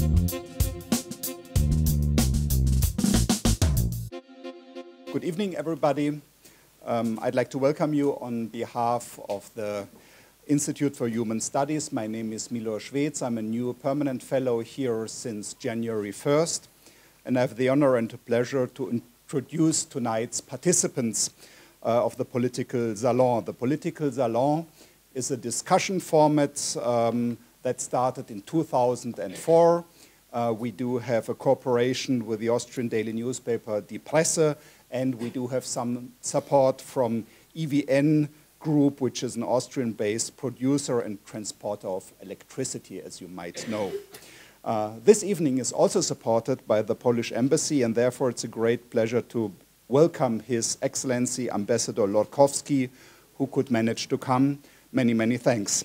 Good evening, everybody. I'd like to welcome you on behalf of the Institute for Human Studies. My name is Milo Schwetz. I'm a new permanent fellow here since January 1st, and I have the honor and pleasure to introduce tonight's participants of the Political Salon. The Political Salon is a discussion format that started in 2004. We do have a cooperation with the Austrian daily newspaper Die Presse, and we do have some support from IWM Group, which is an Austrian-based producer and transporter of electricity, as you might know. This evening is also supported by the Polish Embassy, and therefore it's a great pleasure to welcome His Excellency Ambassador Lorkowski, who could manage to come. Many, many thanks.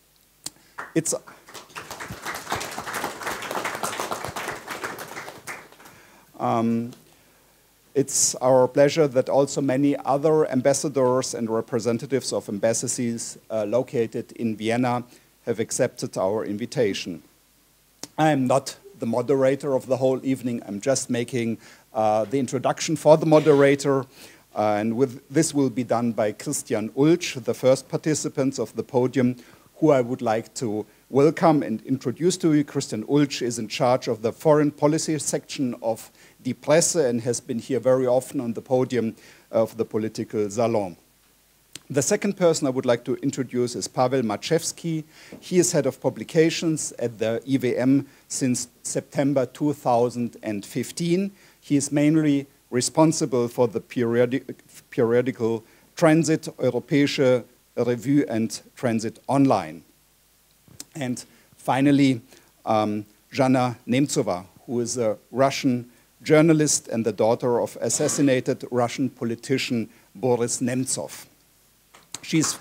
It's our pleasure that also many other ambassadors and representatives of embassies located in Vienna have accepted our invitation. I am not the moderator of the whole evening. I'm just making the introduction for the moderator. And this will be done by Christian Ulch, the first participant of the podium, who I would like to welcome and introduce to you. Christian Ulch is in charge of the foreign policy section of Die Presse and has been here very often on the podium of the Political Salon. The second person I would like to introduce is Paweł Maczewski. He is head of publications at the IWM since September 2015. He is mainly responsible for the periodical Transit, Europäische Revue, and Transit Online. And finally, Zhanna Nemtsova, who is a Russian journalist and the daughter of assassinated Russian politician Boris Nemtsov. She's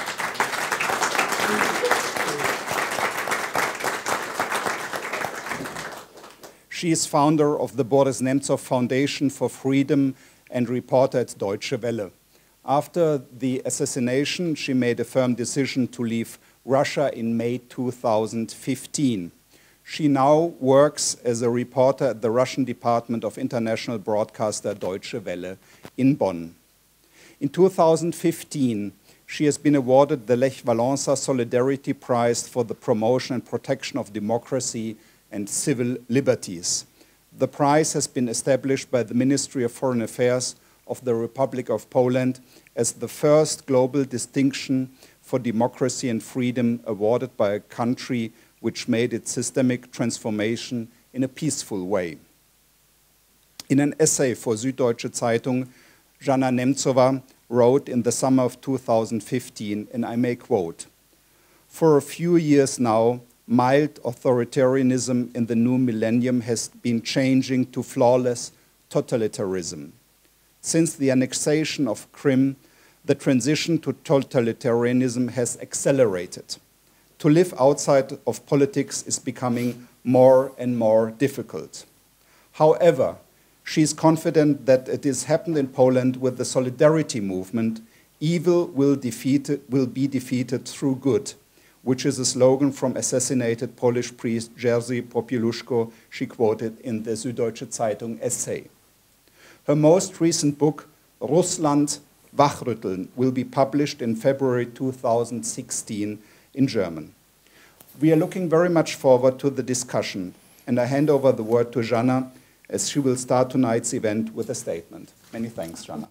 founder of the Boris Nemtsov Foundation for Freedom and reporter at Deutsche Welle. After the assassination, she made a firm decision to leave Russia in May 2015. She now works as a reporter at the Russian Department of International Broadcaster Deutsche Welle in Bonn. In 2015, she has been awarded the Lech Wałęsa Solidarity Prize for the promotion and protection of democracy and civil liberties. The prize has been established by the Ministry of Foreign Affairs of the Republic of Poland as the first global distinction for democracy and freedom awarded by a country which made its systemic transformation in a peaceful way. In an essay for Süddeutsche Zeitung, Zhanna Nemtsova wrote in the summer of 2015, and I may quote, "For a few years now, mild authoritarianism in the new millennium has been changing to flawless totalitarianism. Since the annexation of Crimea, the transition to totalitarianism has accelerated. To live outside of politics is becoming more and more difficult. However, she is confident that it has happened in Poland with the solidarity movement. Evil will be defeated through good, which is a slogan from assassinated Polish priest Jerzy Popieluszko she quoted in the Süddeutsche Zeitung essay. Her most recent book, Russland, wachrütteln, will be published in February 2016 in German. We are looking very much forward to the discussion, and I hand over the word to Zhanna as she will start tonight's event with a statement. Many thanks, Zhanna.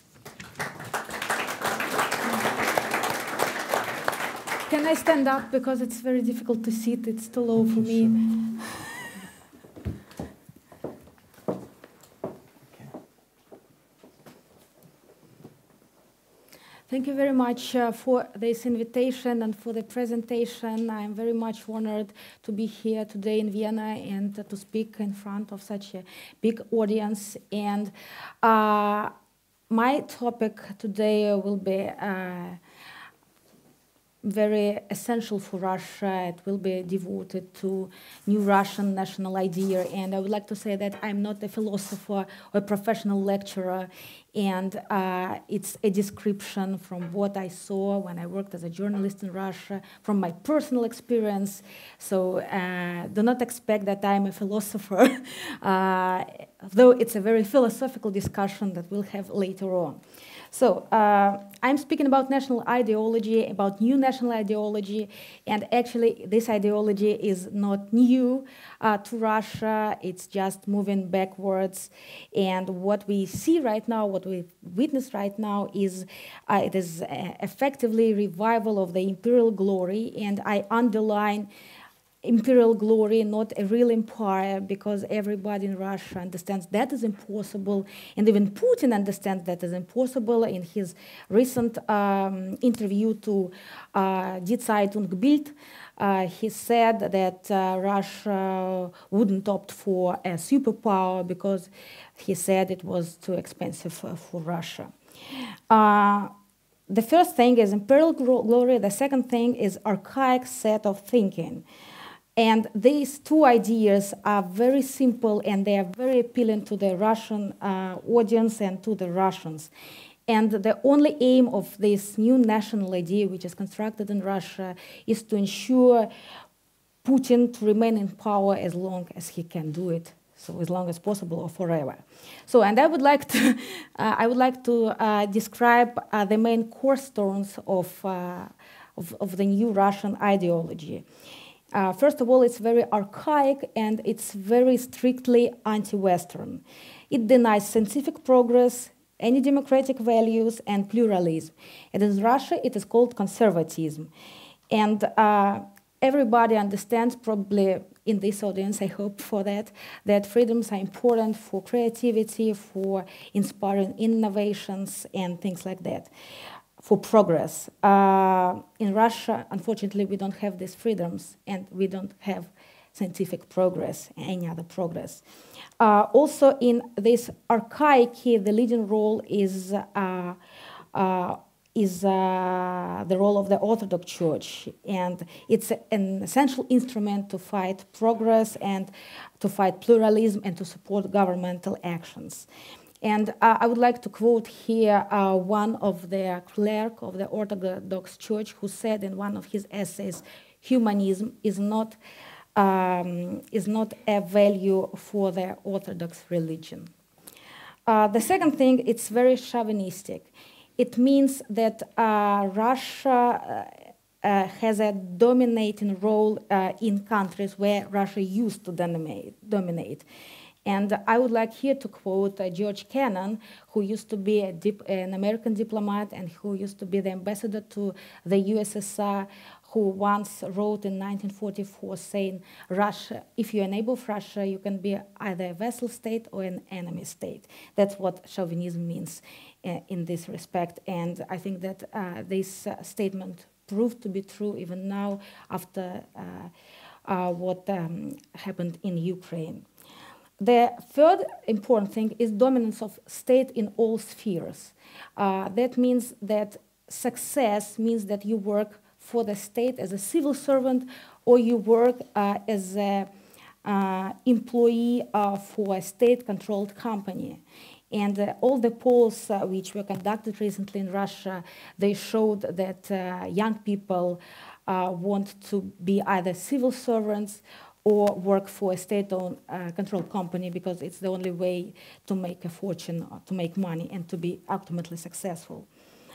Can I stand up because it's very difficult to sit, it's too low for me. Thank you very much for this invitation and for the presentation. I'm very much honored to be here today in Vienna and to speak in front of such a big audience. And my topic today will be very essential for Russia. It will be devoted to new Russian national idea. And I would like to say that I'm not a philosopher or a professional lecturer. And it's a description from what I saw when I worked as a journalist in Russia, from my personal experience. So do not expect that I'm a philosopher, though it's a very philosophical discussion that we'll have later on. So I'm speaking about national ideology, about new national ideology, and actually this ideology is not new to Russia. It's just moving backwards. And what we see right now, what we witness right now is it is effectively revival of the imperial glory, and I underline imperial glory, not a real empire, because everybody in Russia understands that is impossible, and even Putin understands that is impossible. In his recent interview to Die Zeitung Bild, he said that Russia wouldn't opt for a superpower because he said it was too expensive for Russia. The first thing is imperial glory. The second thing is archaic set of thinking. And these two ideas are very simple, and they are very appealing to the Russian audience and to the Russians. And the only aim of this new national idea, which is constructed in Russia, is to ensure Putin to remain in power as long as he can do it, so as long as possible or forever. So, and I would like to, describe the main cornerstones of the new Russian ideology. First of all, it's very archaic and it's very strictly anti-Western. It denies scientific progress, any democratic values, and pluralism. And in Russia, it is called conservatism. And everybody understands, probably in this audience, I hope for that freedoms are important for creativity, for inspiring innovations, and things like that, for progress. In Russia, unfortunately, we don't have these freedoms, and we don't have scientific progress, any other progress. Also, in this archaicy, the leading role is the role of the Orthodox Church, and it's an essential instrument to fight progress and to fight pluralism and to support governmental actions. And I would like to quote here one of the clerk of the Orthodox Church who said in one of his essays, humanism is not a value for the Orthodox religion. The second thing, it's very chauvinistic. It means that Russia has a dominating role in countries where Russia used to dominate. And I would like here to quote George Kennan, who used to be an American diplomat and who used to be the ambassador to the USSR, who once wrote in 1944 saying, Russia, if you enable Russia, you can be either a vassal state or an enemy state. That's what chauvinism means in this respect. And I think that this statement proved to be true even now after what happened in Ukraine. The third important thing is dominance of state in all spheres. That means that success means that you work for the state as a civil servant, or you work as an employee for a state-controlled company. And all the polls which were conducted recently in Russia, they showed that young people want to be either civil servants or work for a state-owned controlled company, because it's the only way to make a fortune, to make money, and to be ultimately successful.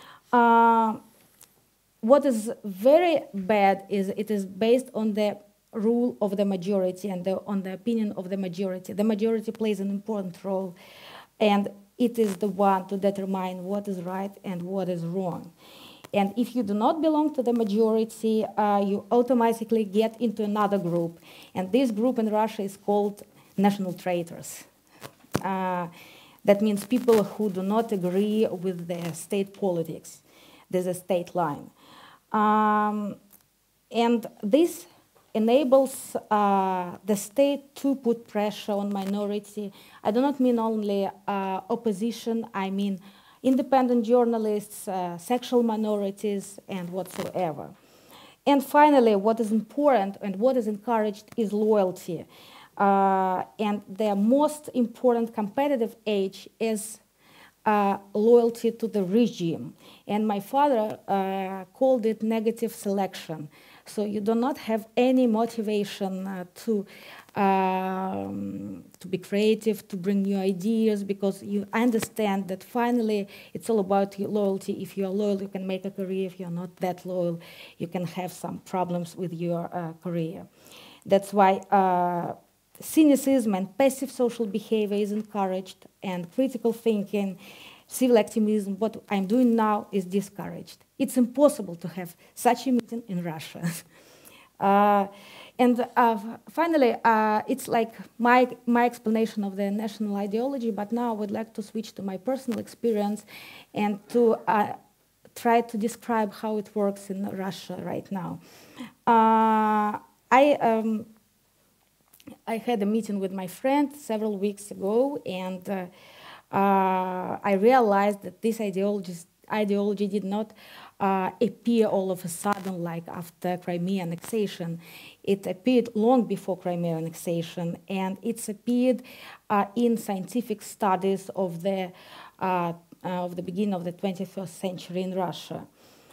What is very bad is it is based on the rule of the majority and on the opinion of the majority. The majority plays an important role, and it is the one to determine what is right and what is wrong. And if you do not belong to the majority, you automatically get into another group. And this group in Russia is called national traitors. That means people who do not agree with the state politics. There's a state line. And this enables the state to put pressure on minority. I do not mean only opposition, I mean independent journalists, sexual minorities, and whatsoever. And finally, what is important and what is encouraged is loyalty. And the most important competitive edge is loyalty to the regime. And my father called it negative selection. So you do not have any motivation to be creative, to bring new ideas, because you understand that finally it's all about your loyalty. If you are loyal, you can make a career. If you're not that loyal, you can have some problems with your career. That's why cynicism and passive social behavior is encouraged, and critical thinking, civil activism, what I'm doing now, is discouraged. It's impossible to have such a meeting in Russia. And finally, it's like my explanation of the national ideology, but now I would like to switch to my personal experience and to try to describe how it works in Russia right now. I had a meeting with my friend several weeks ago, and I realized that this ideology did not appear all of a sudden, like after Crimea annexation. It appeared long before Crimea annexation, and it's appeared in scientific studies of the beginning of the 21st century in Russia.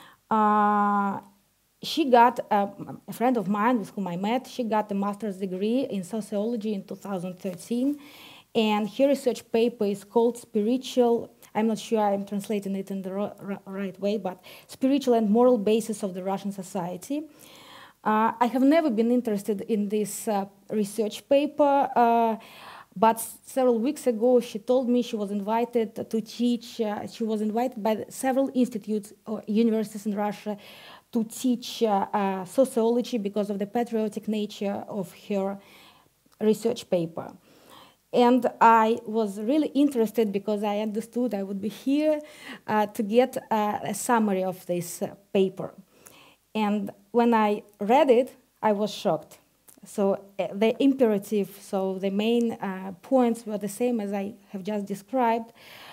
She got, a friend of mine with whom I met, she got a master's degree in sociology in 2013, and her research paper is called Spiritual, I'm not sure I'm translating it in the right way, but Spiritual and Moral Basis of the Russian Society. I have never been interested in this research paper, but several weeks ago she told me she was invited to teach, she was invited by several institutes or universities in Russia to teach sociology because of the patriotic nature of her research paper. And I was really interested because I understood I would be here to get a summary of this paper. And when I read it, I was shocked. So the imperative, so the main points were the same as I have just described.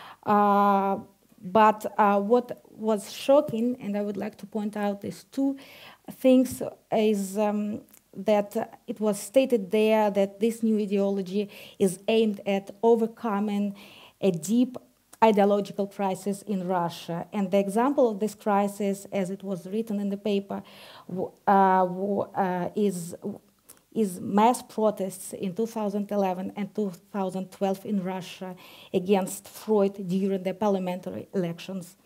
But what was shocking, and I would like to point out these two things, is that it was stated there that this new ideology is aimed at overcoming a deep ideological crisis in Russia. And the example of this crisis, as it was written in the paper, is mass protests in 2011 and 2012 in Russia against Freud during the parliamentary elections.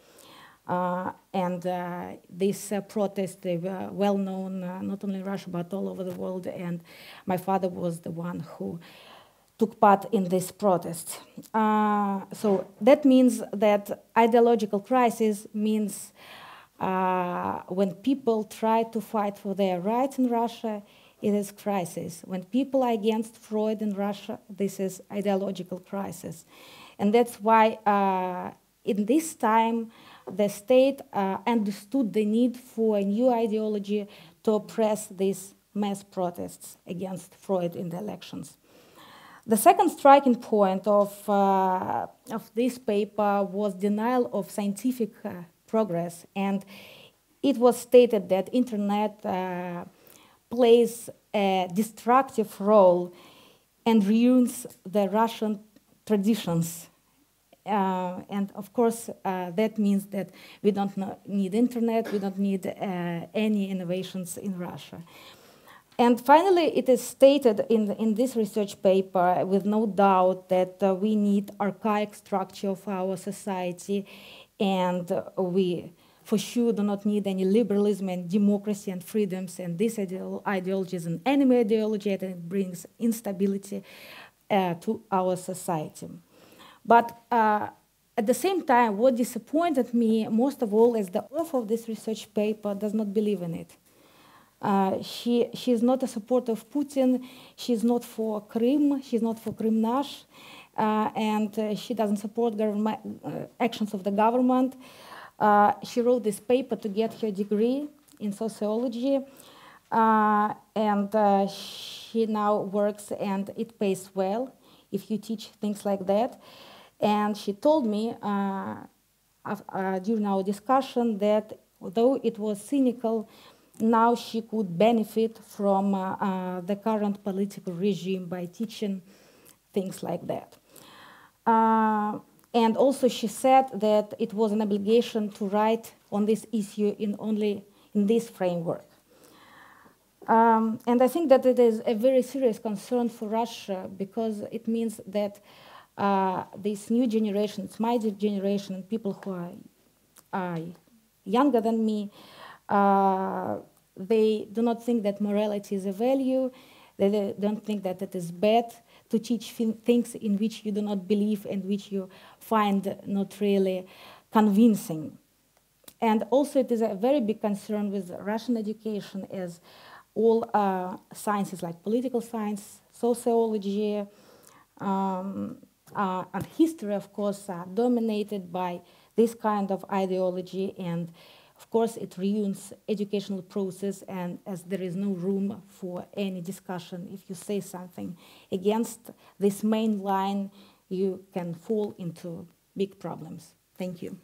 These protests, they were well known not only in Russia but all over the world, and my father was the one who took part in this protest. So that means that ideological crisis means when people try to fight for their rights in Russia, it is crisis. When people are against Freud in Russia, this is ideological crisis. And that's why in this time, the state understood the need for a new ideology to oppress these mass protests against Freud in the elections. The second striking point of this paper was denial of scientific progress. And it was stated that internet plays a destructive role and ruins the Russian traditions. And of course, that means that we don't need internet, we don't need any innovations in Russia. And finally, it is stated in this research paper with no doubt that we need archaic structure of our society, and we for sure do not need any liberalism and democracy and freedoms, and this ideology is an enemy ideology and it brings instability to our society. But at the same time, what disappointed me most of all is the author of this research paper does not believe in it. She is not a supporter of Putin, she's not for Crimea, she's not for Kremnash, and she doesn't support actions of the government. She wrote this paper to get her degree in sociology, and she now works and it pays well if you teach things like that. And she told me during our discussion that although it was cynical now she could benefit from the current political regime by teaching things like that. And also she said that it was an obligation to write on this issue only in this framework. And I think that it is a very serious concern for Russia, because it means that this new generation, it's my generation, and people who are younger than me, they do not think that morality is a value. They don't think that it is bad to teach things in which you do not believe and which you find not really convincing. And also it is a very big concern with Russian education, as all sciences like political science, sociology, and history, of course, are dominated by this kind of ideology, and of course it ruins educational process, and as there is no room for any discussion. If you say something against this main line, you can fall into big problems. Thank you.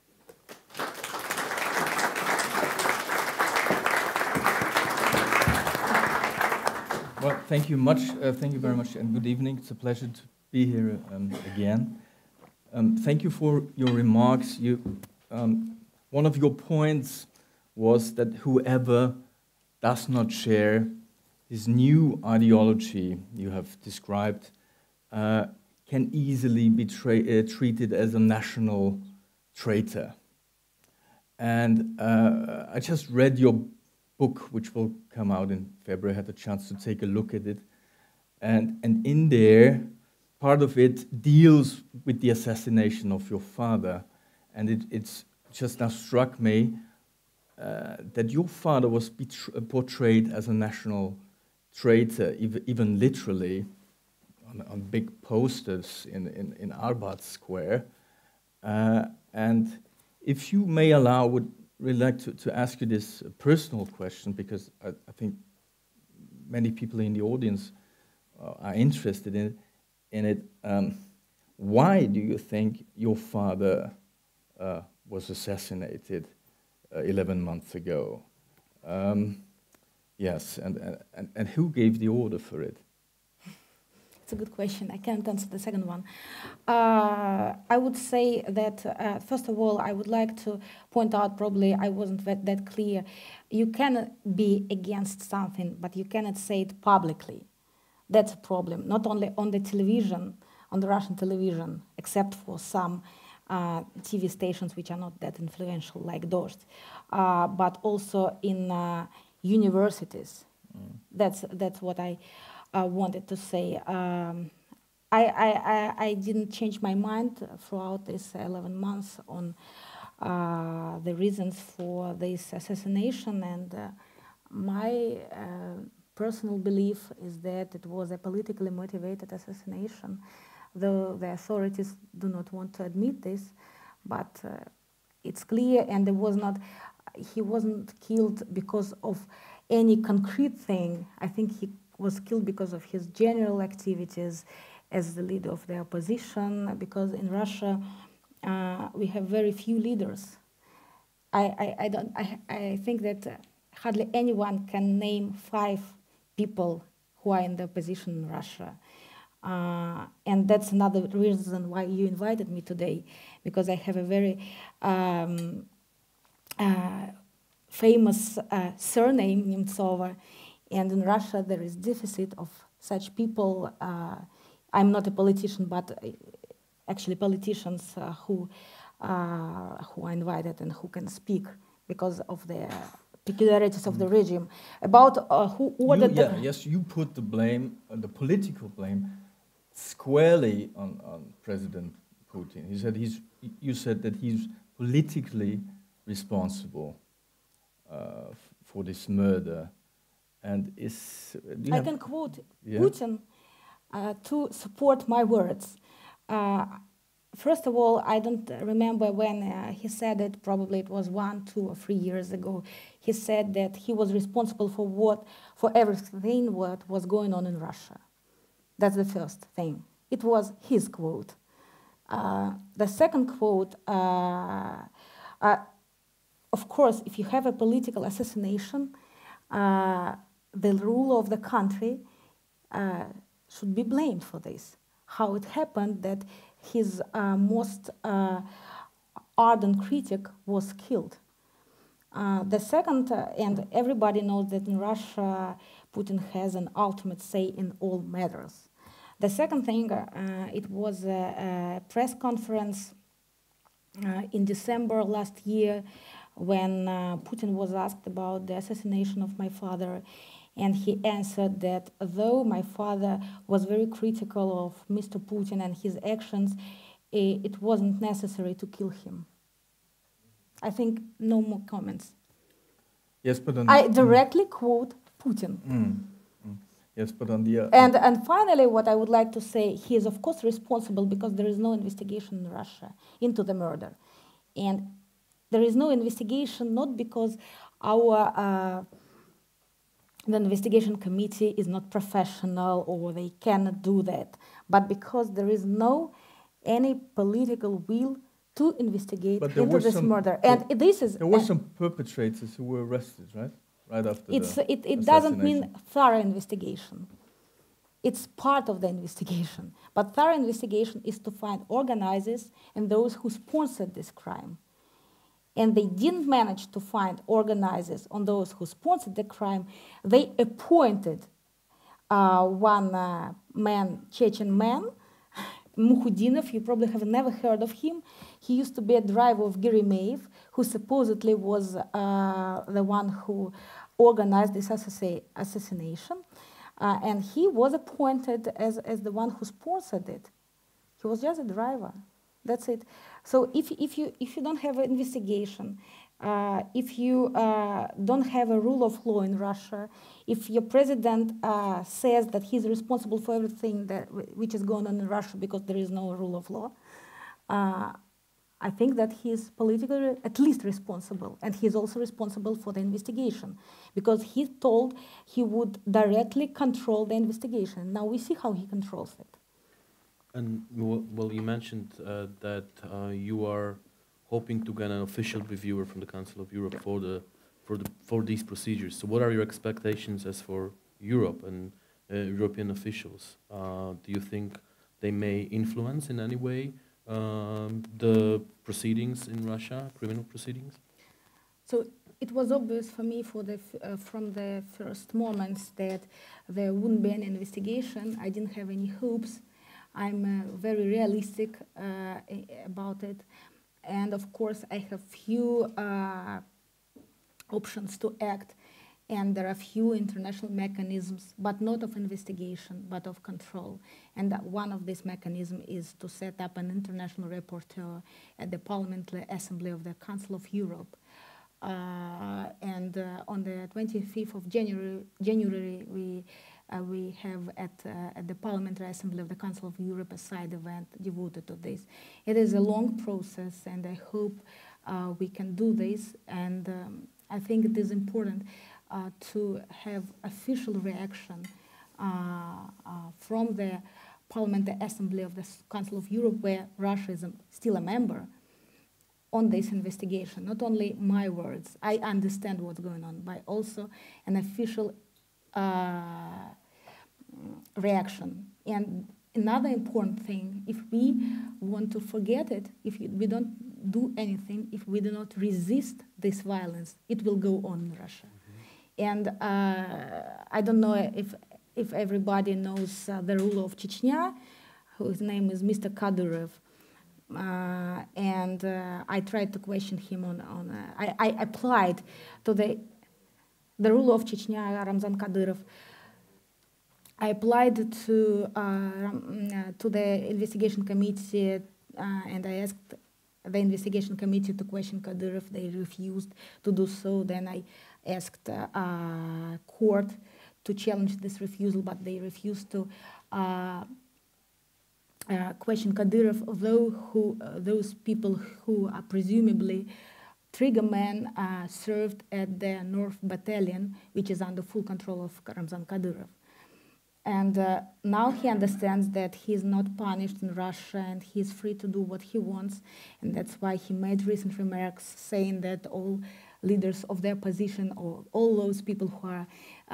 Well, thank you much. Thank you very much, and good evening. It's a pleasure to be here again. Thank you for your remarks. One of your points was that whoever does not share this new ideology you have described can easily be treated as a national traitor. And I just read your book, which will come out in February. I had a chance to take a look at it. And in there, part of it deals with the assassination of your father. And it's just now struck me that your father was portrayed as a national traitor, even literally, on big posters in Arbat Square. And if you may allow, I would really like to ask you this personal question, because I think many people in the audience are interested in it. Why do you think your father was assassinated 11 months ago? Yes, and who gave the order for it? It's a good question. I can't answer the second one. I would say that, first of all, I would like to point out, probably I wasn't that clear, you cannot be against something, but you cannot say it publicly. That's a problem, not only on the television, on the Russian television, except for some TV stations which are not that influential, like Dost, but also in universities. That's what I wanted to say. I didn't change my mind throughout this 11 months on the reasons for this assassination, and my personal belief is that it was a politically motivated assassination, though the authorities do not want to admit this, but it's clear, and he wasn't killed because of any concrete thing. I think he was killed because of his general activities as the leader of the opposition, because in Russia we have very few leaders. I think that hardly anyone can name 5 people who are in the opposition in Russia. And that's another reason why you invited me today, because I have a very famous surname, Nemtsova, and in Russia there is deficit of such people. I'm not a politician, but actually politicians who are invited and who can speak because of the peculiarities of the regime. About who ordered Yes, you put the blame, the political blame, squarely on President Putin. You said that he's politically responsible for this murder. And I can quote Putin to support my words. First of all, I don't remember when he said it. Probably it was 1, 2, or 3 years ago. He said that he was responsible for everything what was going on in Russia. That's the first thing. It was his quote. The second quote, of course, if you have a political assassination, the rule of the country should be blamed for this. How it happened that his most ardent critic was killed. The second, and everybody knows that in Russia, Putin has an ultimate say in all matters. The second thing, it was a press conference in December last year when Putin was asked about the assassination of my father, and he answered that though my father was very critical of Mr. Putin and his actions, it wasn't necessary to kill him. I think no more comments. Yes, but on I directly quote Putin. Yes, but on the And finally, what I would like to say, he is of course responsible because there is no investigation in Russia into the murder, and there is no investigation not because our the investigation committee is not professional or they cannot do that, but because there is no any political will to investigate into this murder. And this is there were some perpetrators who were arrested, right? Right after it doesn't mean thorough investigation. It's part of the investigation. But thorough investigation is to find organizers and those who sponsored this crime. And they didn't manage to find organizers on those who sponsored the crime. They appointed one man, Chechen man, Mukhudinov. You probably have never heard of him. He used to be a driver of Geremeyev, who supposedly was the one who organized this assassination. And he was appointed as the one who sponsored it. He was just a driver. That's it. So if you don't have an investigation, if you don't have a rule of law in Russia, if your president says that he's responsible for everything which is going on in Russia because there is no rule of law, I think that he is politically at least responsible, and he's also responsible for the investigation because he told he would directly control the investigation. Now we see how he controls it. And well, you mentioned that you are hoping to get an official reviewer from the Council of Europe for these procedures. So, what are your expectations as for Europe and European officials? Do you think they may influence in any way the proceedings in Russia, criminal proceedings? So it was obvious for me from the first moments that there wouldn't be any investigation. I didn't have any hopes. I'm very realistic about it. And of course, I have few options to act. And there are few international mechanisms, but not of investigation, but of control. And one of these mechanisms is to set up an international rapporteur at the Parliamentary Assembly of the Council of Europe. And on the 25th of January, we have at the Parliamentary Assembly of the Council of Europe a side event devoted to this. It is a long process, and I hope we can do this. And I think it is important to have official reaction from the Parliamentary Assembly of the Council of Europe, where Russia is still a member, on this investigation. Not only my words, I understand what's going on, but also an official reaction. And another important thing, if we want to forget it, if we don't do anything, if we do not resist this violence, it will go on in Russia. And I don't know if everybody knows the ruler of Chechnya, whose name is Mr. Kadyrov. And I tried to question him I applied to the ruler of Chechnya, Ramzan Kadyrov. I applied to the investigation committee, and I asked the investigation committee to question Kadyrov. They refused to do so. Then I asked court to challenge this refusal, but they refused to question Kadyrov, although those people who are presumably triggermen served at the North Battalion, which is under full control of Ramzan Kadyrov. And now he understands that he is not punished in Russia and he is free to do what he wants. And that's why he made recent remarks saying that all leaders of their position, or all those people who are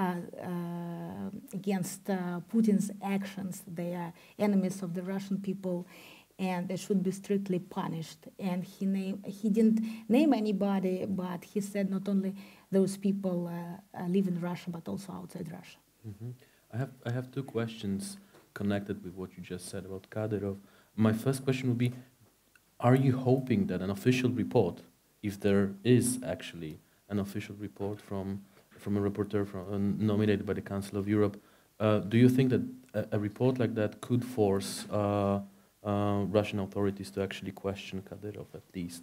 against Putin's actions. They are enemies of the Russian people, and they should be strictly punished. And he didn't name anybody, but he said not only those people live in Russia, but also outside Russia. Mm-hmm. I have two questions connected with what you just said about Kadyrov. My first question would be, are you hoping that an official report, if there is actually an official report from a reporter nominated by the Council of Europe, do you think that a report like that could force Russian authorities to actually question Kadyrov at least?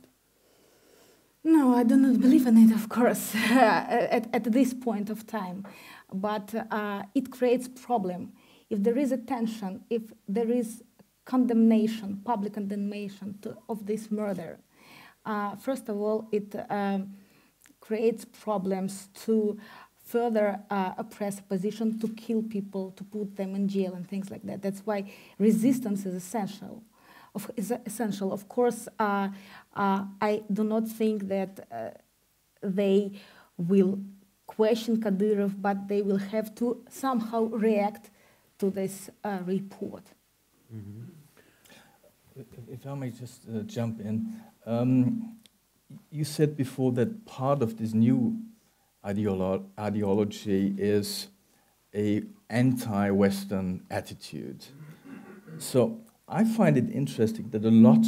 No, I do not believe in it, of course, at this point of time. But it creates problem. If there is a tension, if there is condemnation, public condemnation of this murder, first of all, it creates problems to further oppress opposition, to kill people, to put them in jail and things like that. That's why resistance is essential. Of course, I do not think that they will question Kadyrov, but they will have to somehow react to this report. Mm-hmm. If I may just jump in. You said before that part of this new ideology is an anti-Western attitude. So I find it interesting that a lot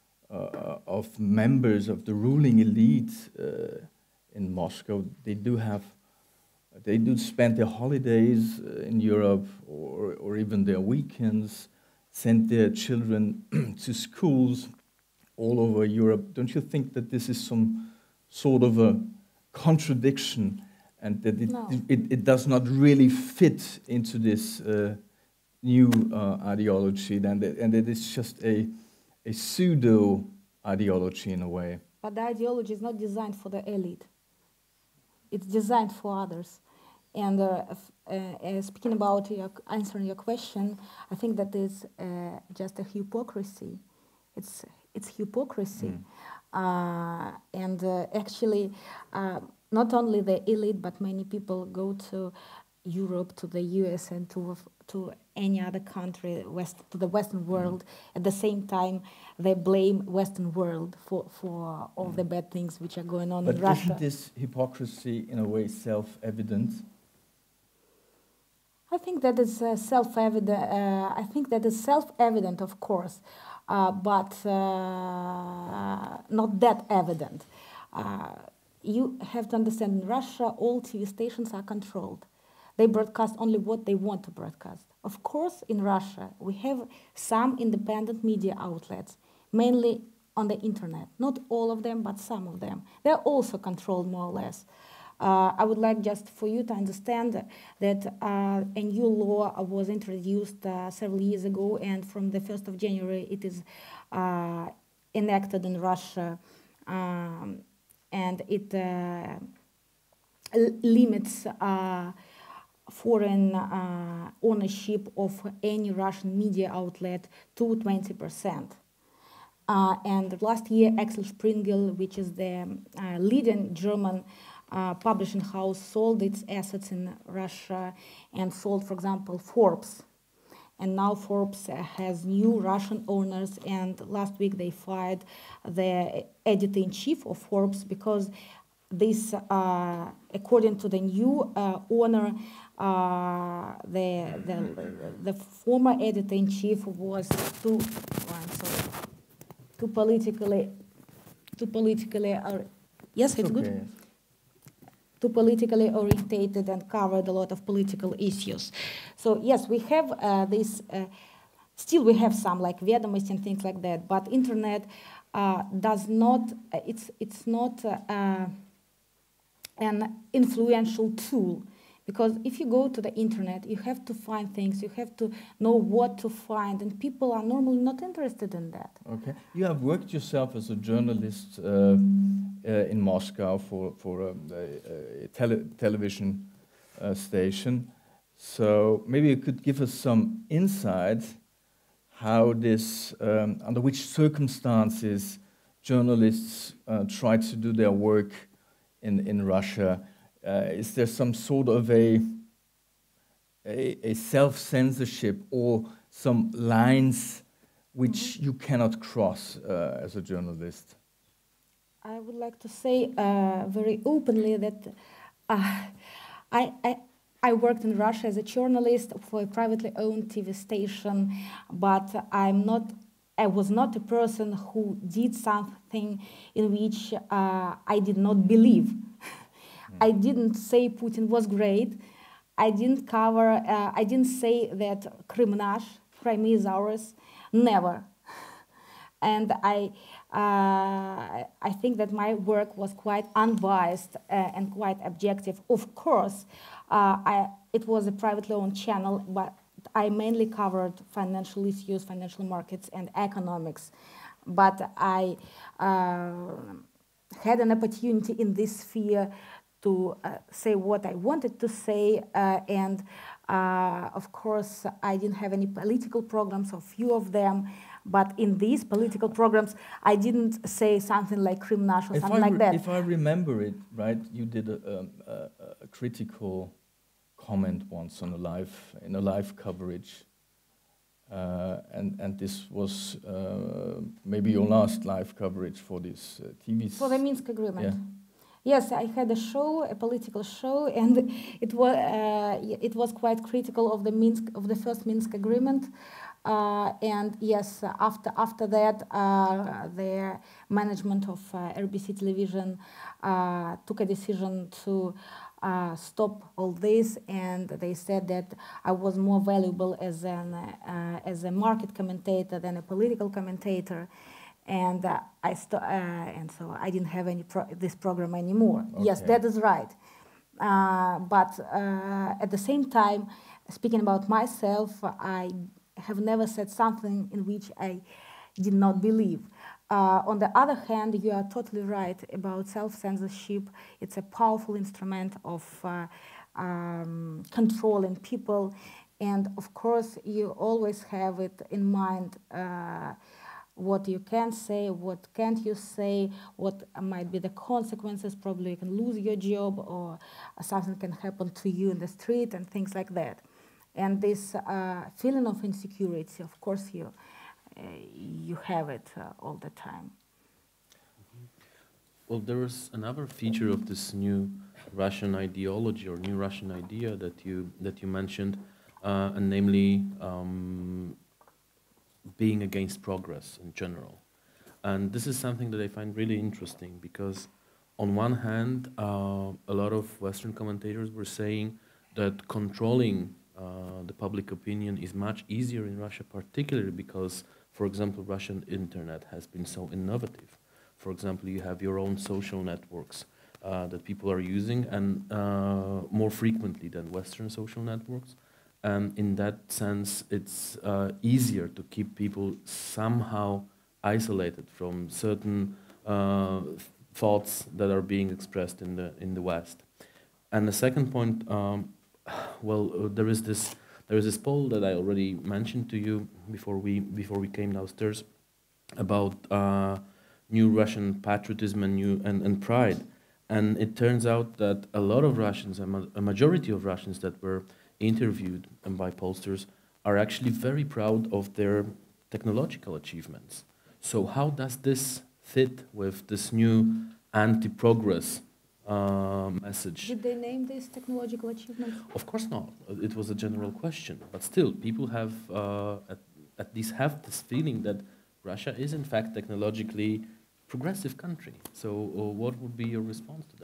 of members of the ruling elite in Moscow, they do spend their holidays in Europe, or even their weekends, send their children to schools all over Europe. Don't you think that this is some sort of a contradiction, and that it does not really fit into this new ideology, and that it's just a pseudo ideology in a way? But the ideology is not designed for the elite. It's designed for others. And speaking about answering your question, I think that is just a hypocrisy. It's hypocrisy. And actually, not only the elite, but many people go to Europe, to the US, and to any other country, to the Western world. At the same time, they blame Western world for all the bad things which are going on in Russia. But isn't this hypocrisy in a way self-evident? I think that is self-evident. I think that is self-evident, of course, but not that evident. You have to understand, in Russia, all TV stations are controlled. They broadcast only what they want to broadcast. Of course, in Russia, we have some independent media outlets, mainly on the internet. Not all of them, but some of them. They're also controlled more or less. I would like just for you to understand that a new law was introduced several years ago, and from the 1st of January it is enacted in Russia, and it limits foreign ownership of any Russian media outlet to 20%. And last year, Axel Springer, which is the leading German publishing house, sold its assets in Russia and sold, for example, Forbes. And now Forbes has new Russian owners, and last week they fired the editor-in-chief of Forbes because this, according to the new owner, the former editor-in-chief was too politically, yes, it's good. Too politically orientated and covered a lot of political issues. So yes, we have this. Still, we have some like Vedomosti and things like that. But internet does not. It's not an influential tool, because if you go to the internet, you have to find things. You have to know what to find, and people are normally not interested in that. Okay, you have worked yourself as a journalist in Moscow for a television station. So maybe you could give us some insight how this, under which circumstances journalists try to do their work in Russia. Is there some sort of a self-censorship or some lines which you cannot cross as a journalist? I would like to say very openly that I worked in Russia as a journalist for a privately owned TV station, but I was not a person who did something in which I did not believe. I didn't say Putin was great. I didn't say that Crimea is ours, never. And I think that my work was quite unbiased and quite objective. Of course, it was a privately owned channel, but I mainly covered financial issues, financial markets, and economics. But I had an opportunity in this sphere to say what I wanted to say, and of course, I didn't have any political programs, or few of them. But in these political programs, I didn't say something like Krimnash or something like that. If I remember it right, you did a critical comment once on in a live coverage, and this was maybe your last live coverage for this TV. For the Minsk Agreement. Yeah. Yes, I had a show, a political show, and it was quite critical of the first Minsk Agreement. And yes, after that, the management of RBC television took a decision to stop all this, and they said that I was more valuable as a market commentator than a political commentator, and and so I didn't have this program anymore. Okay. Yes, that is right. But at the same time, speaking about myself, I have never said something in which I did not believe. On the other hand, you are totally right about self-censorship. It's a powerful instrument of controlling people. And of course, you always have it in mind what you can say, what can't you say, what might be the consequences. Probably you can lose your job, or something can happen to you in the street and things like that. And this feeling of insecurity, of course, you have it all the time. Well, there is another feature of this new Russian ideology or new Russian idea that you mentioned, and namely being against progress in general. And this is something that I find really interesting because, on one hand, a lot of Western commentators were saying that controlling the public opinion is much easier in Russia, particularly because, for example, Russian internet has been so innovative. For example, you have your own social networks that people are using, and more frequently than Western social networks. And in that sense, it's easier to keep people somehow isolated from certain thoughts that are being expressed in the West. And the second point, well, there is this poll that I already mentioned to you before we came downstairs about new Russian patriotism and pride, and it turns out that a lot of Russians, a majority of Russians that were interviewed by pollsters, are actually very proud of their technological achievements. So how does this fit with this new anti-progress message? Did they name this technological achievement? Of course not. It was a general question. But still, people have at least have this feeling that Russia is in fact technologically progressive country. So what would be your response to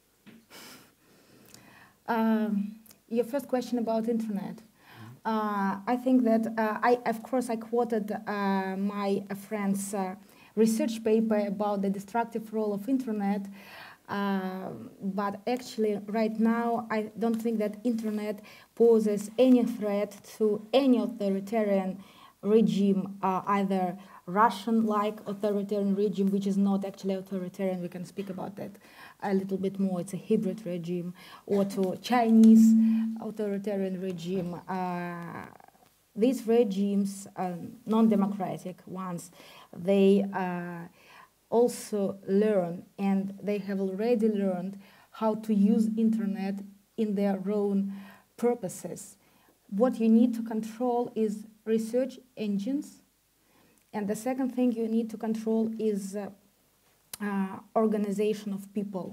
that? Your first question about internet. I think that, of course, I quoted my friend's research paper about the destructive role of internet. But actually, right now, I don't think that internet poses any threat to any authoritarian regime, either Russian-like authoritarian regime, which is not actually authoritarian. We can speak about that a little bit more. It's a hybrid regime, or to Chinese authoritarian regime. These regimes, non-democratic ones, they also learn, and they have already learned how to use internet in their own purposes. What you need to control is research engines, and the second thing you need to control is organization of people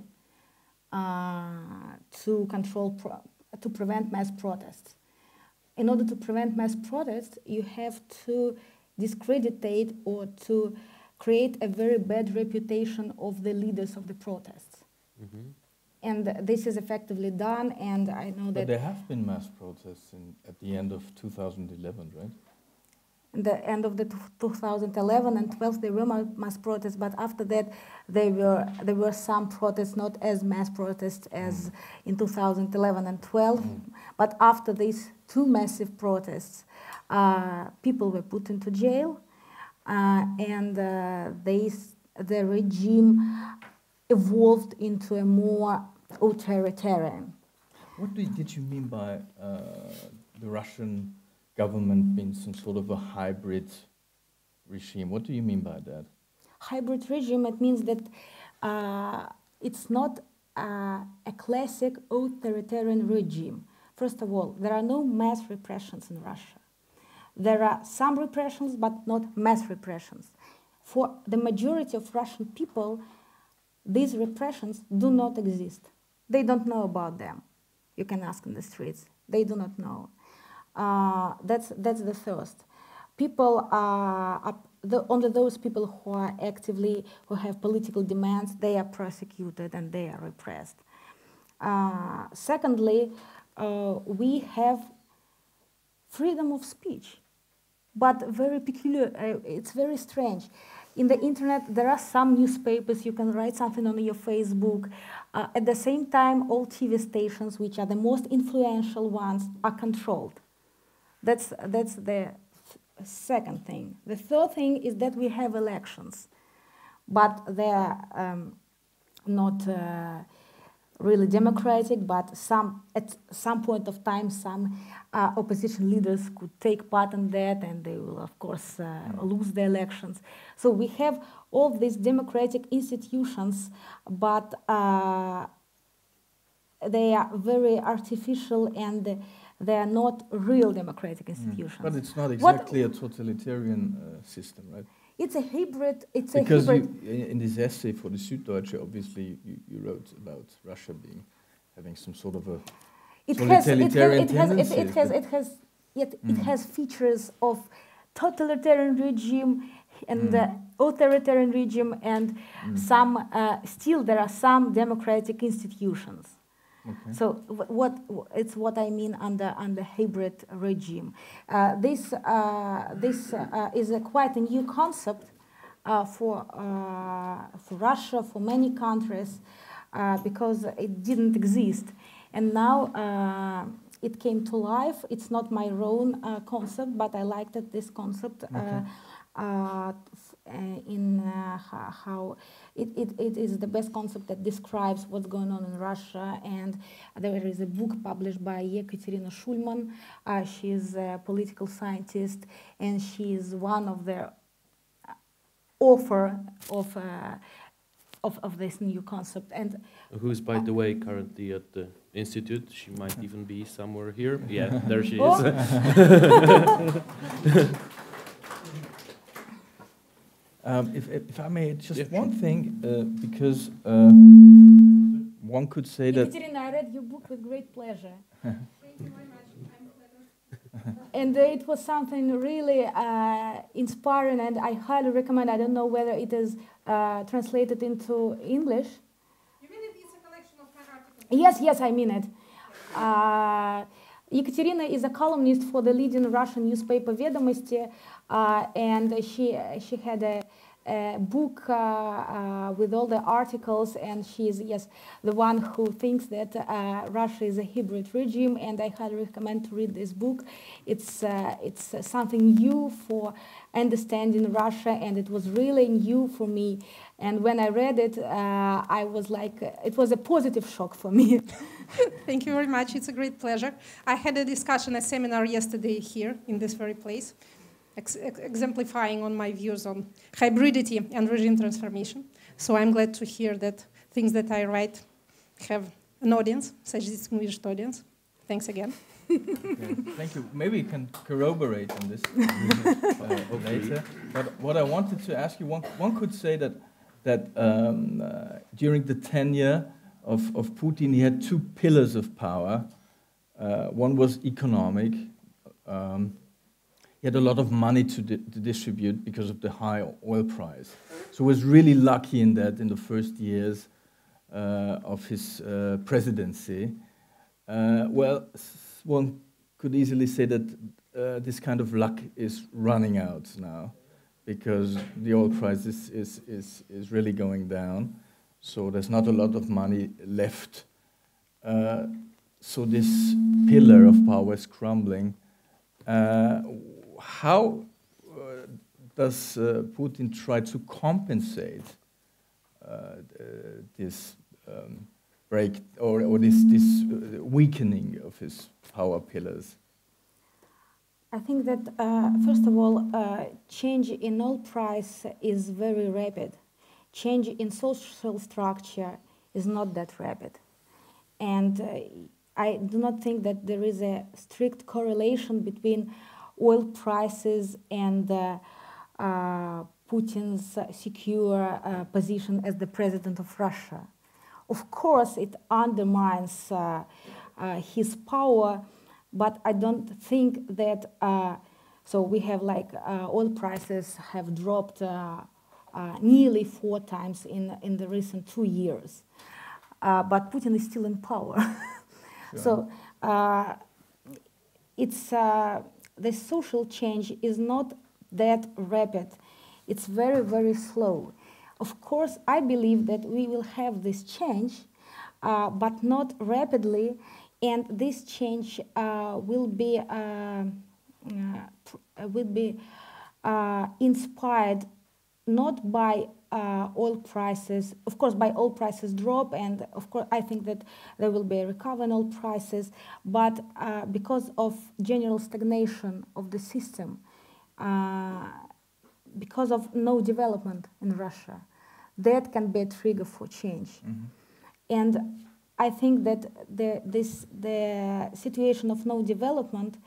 to prevent mass protests. In order to prevent mass protests, you have to discreditate or to create a very bad reputation of the leaders of the protests. Mm-hmm. And this is effectively done, and I know that... But there have been mass protests at the end of 2011, right? At the end of the 2011 and 12, there were mass protests, but after that, there were some protests, not as mass protests as in 2011 and 12. But after these two massive protests, people were put into jail, and the regime evolved into a more authoritarian. What did you mean by the Russian government being some sort of a hybrid regime? What do you mean by that? Hybrid regime, it means that it's not a classic authoritarian regime. First of all, there are no mass repressions in Russia. There are some repressions, but not mass repressions. For the majority of Russian people, these repressions do not exist. They don't know about them. You can ask in the streets. They do not know. That's the first. People only those people who are who have political demands, they are prosecuted and they are repressed. Secondly, we have freedom of speech, but very peculiar. It's very strange. In the internet, there are some newspapers, you can write something on your Facebook. At the same time, all TV stations, which are the most influential ones, are controlled. That's the second thing. The third thing is that we have elections, but they're not really democratic, but at some point of time, some opposition leaders could take part in that, and they will, of course, lose the elections. So we have all these democratic institutions, but they are very artificial and they are not real democratic institutions. But it's not exactly a totalitarian system, right? It's a hybrid. Because in this essay for the Süddeutsche, obviously, you wrote about Russia having some sort of a totalitarian tendency. It has features of totalitarian regime and authoritarian regime, and still there are some democratic institutions. Okay. So it's what I mean under hybrid regime. This is quite a new concept for Russia, for many countries, because it didn't exist, and now it came to life. It's not my own concept, but I liked this concept. How it is the best concept that describes what's going on in Russia. And there is a book published by Ekaterina Schulman. She is a political scientist, and she is one of the author of this new concept. And who's, by the way, currently at the institute. She might even be somewhere here. Yeah, there she is. If I may, just one thing, because one could say that... Ekaterina, I read your book with great pleasure. Thank you very much. I'm flattered. And it was something really inspiring, and I highly recommend. I don't know whether it is translated into English. You mean it's a collection of my articles? Yes, I mean it. Ekaterina is a columnist for the leading Russian newspaper Vedomosti, and she had a book with all the articles, and she is the one who thinks that Russia is a hybrid regime, and I highly recommend to read this book. It's something new for understanding Russia, and it was really new for me. And when I read it, I was like, it was a positive shock for me. Thank you very much. It's a great pleasure. I had a discussion, a seminar yesterday here in this very place. exemplifying on my views on hybridity and regime transformation. So I'm glad to hear that things that I write have an audience, such a distinguished audience. Thanks again. Okay, thank you. Maybe you can corroborate on this later. But what I wanted to ask you, one could say that during the tenure of Putin, he had two pillars of power. One was economic. He had a lot of money to distribute because of the high oil price. So he was really lucky in that in the first years of his presidency. Well, one could easily say that this kind of luck is running out now because the oil price is really going down. So there's not a lot of money left. So this pillar of power is crumbling. How does Putin try to compensate this break or this weakening of his power pillars? I think that, first of all, change in oil price is very rapid. Change in social structure is not that rapid. And I do not think that there is a strict correlation between oil prices and Putin's secure position as the president of Russia. Of course, it undermines his power, but I don't think that, so we have like oil prices have dropped nearly 4 times in the recent 2 years. But Putin is still in power. Sure. So the social change is not that rapid. It's very, very slow. Of course, I believe that we will have this change, but not rapidly, and this change will be inspired not by oil prices. Of course, by oil prices drop, and of course, I think that there will be a recovery in oil prices, but because of general stagnation of the system, because of no development in Russia, that can be a trigger for change. Mm-hmm. And I think that the situation of no development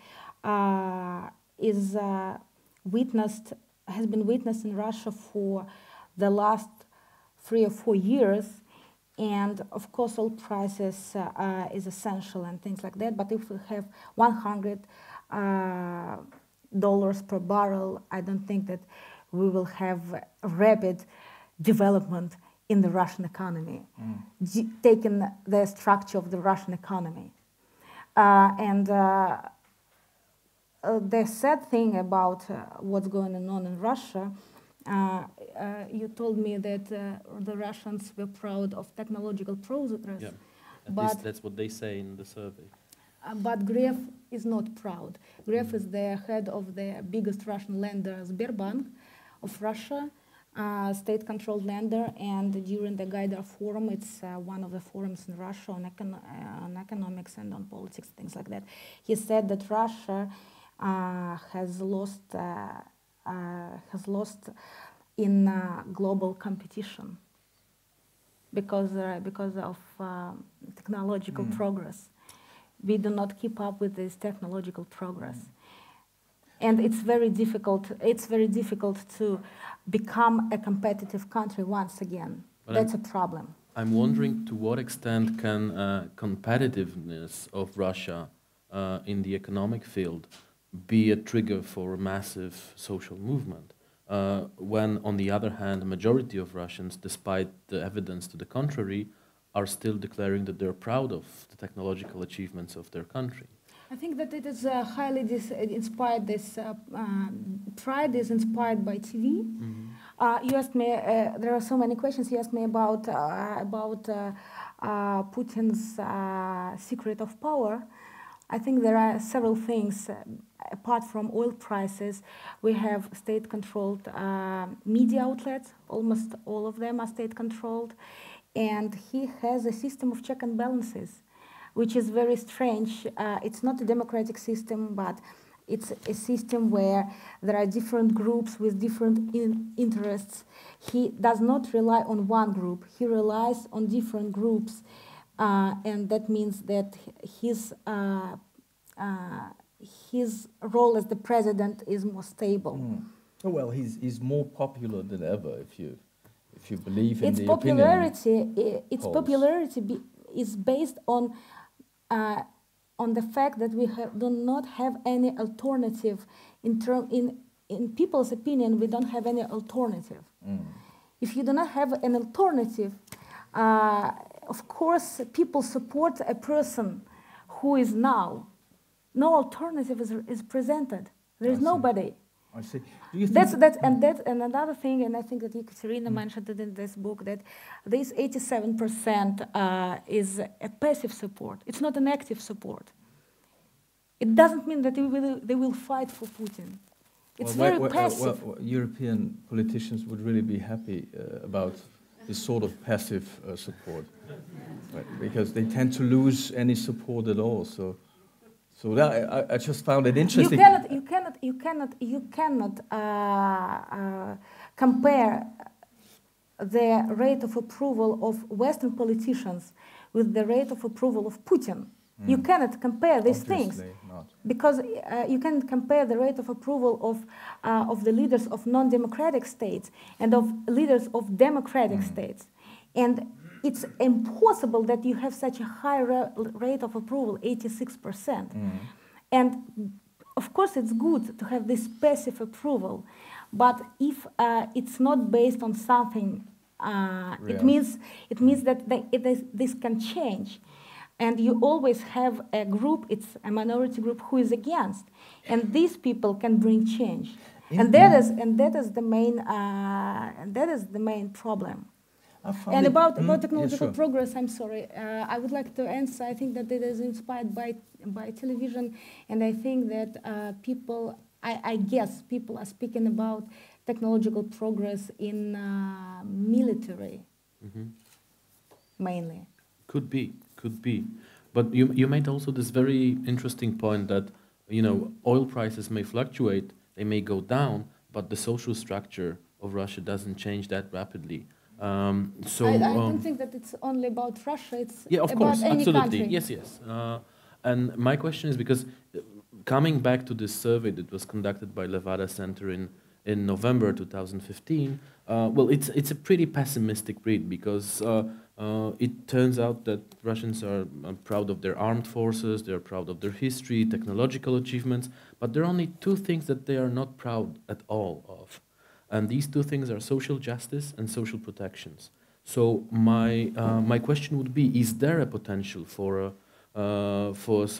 has been witnessed in Russia for the last 3 or 4 years, and of course oil prices is essential and things like that. But if we have $100 per barrel, I don't think that we will have rapid development in the Russian economy, taking the structure of the Russian economy. The sad thing about what's going on in Russia, you told me that the Russians were proud of technological progress. Yeah, at least that's what they say in the survey. But Gref is not proud. Gref is the head of the biggest Russian lender, Sberbank, of Russia, state-controlled lender, and during the Gaidar Forum, it's one of the forums in Russia on economics and on politics, things like that. He said that Russia has lost in global competition because of technological progress. We do not keep up with this technological progress. And it's very difficult to become a competitive country once again. But that's a problem. I'm wondering to what extent can competitiveness of Russia in the economic field be a trigger for a massive social movement, when on the other hand, the majority of Russians, despite the evidence to the contrary, are still declaring that they're proud of the technological achievements of their country. I think that it is highly inspired. This pride is inspired by TV. Mm-hmm. You asked me. There are so many questions. You asked me about Putin's secret of power. I think there are several things. Apart from oil prices, we have state-controlled media outlets. Almost all of them are state-controlled, and he has a system of check and balances, which is very strange. It's not a democratic system, but It's a system where there are different groups with different interests. He does not rely on one group. He relies on different groups. And that means that his role as the president is more stable. Oh, well, he's more popular than ever if you believe in Its the popularity is based on the fact that we do not have any alternative. In people's opinion, we don't have any alternative. If you do not have an alternative, of course, people support a person who is now. No alternative is presented. There is nobody. I see. Do you think That's another thing, and I think that Ekaterina mentioned it in this book, that this 87% is a passive support. It's not an active support. It doesn't mean that they will fight for Putin. It's very passive. European politicians would really be happy about this sort of passive support, right? Because they tend to lose any support at all. So that, I just found it interesting. You cannot compare the rate of approval of Western politicians with the rate of approval of Putin. You cannot compare these things because you can compare the rate of approval of the leaders of non-democratic states and of leaders of democratic states, and it's impossible that you have such a high rate of approval, 86%. And of course, it's good to have this passive approval, but if it's not based on something, it means that this can change. And you always have a group, it's a minority group who is against, and these people can bring change. And that is the main problem. And about technological progress, I'm sorry, I would like to answer. I think that it is inspired by television, and I think that I guess people are speaking about technological progress in military, mainly. Could be. But you made also this very interesting point that, oil prices may fluctuate, they may go down, but the social structure of Russia doesn't change that rapidly. I don't think that it's only about Russia, it's about any country. Yes. And my question is, because coming back to this survey that was conducted by Levada Center in November 2015, it's a pretty pessimistic read, because it turns out that Russians are proud of their armed forces, they're proud of their history, technological achievements, but there are only two things that they are not proud at all of. And these two things are social justice and social protections. So my question would be: is there a potential for a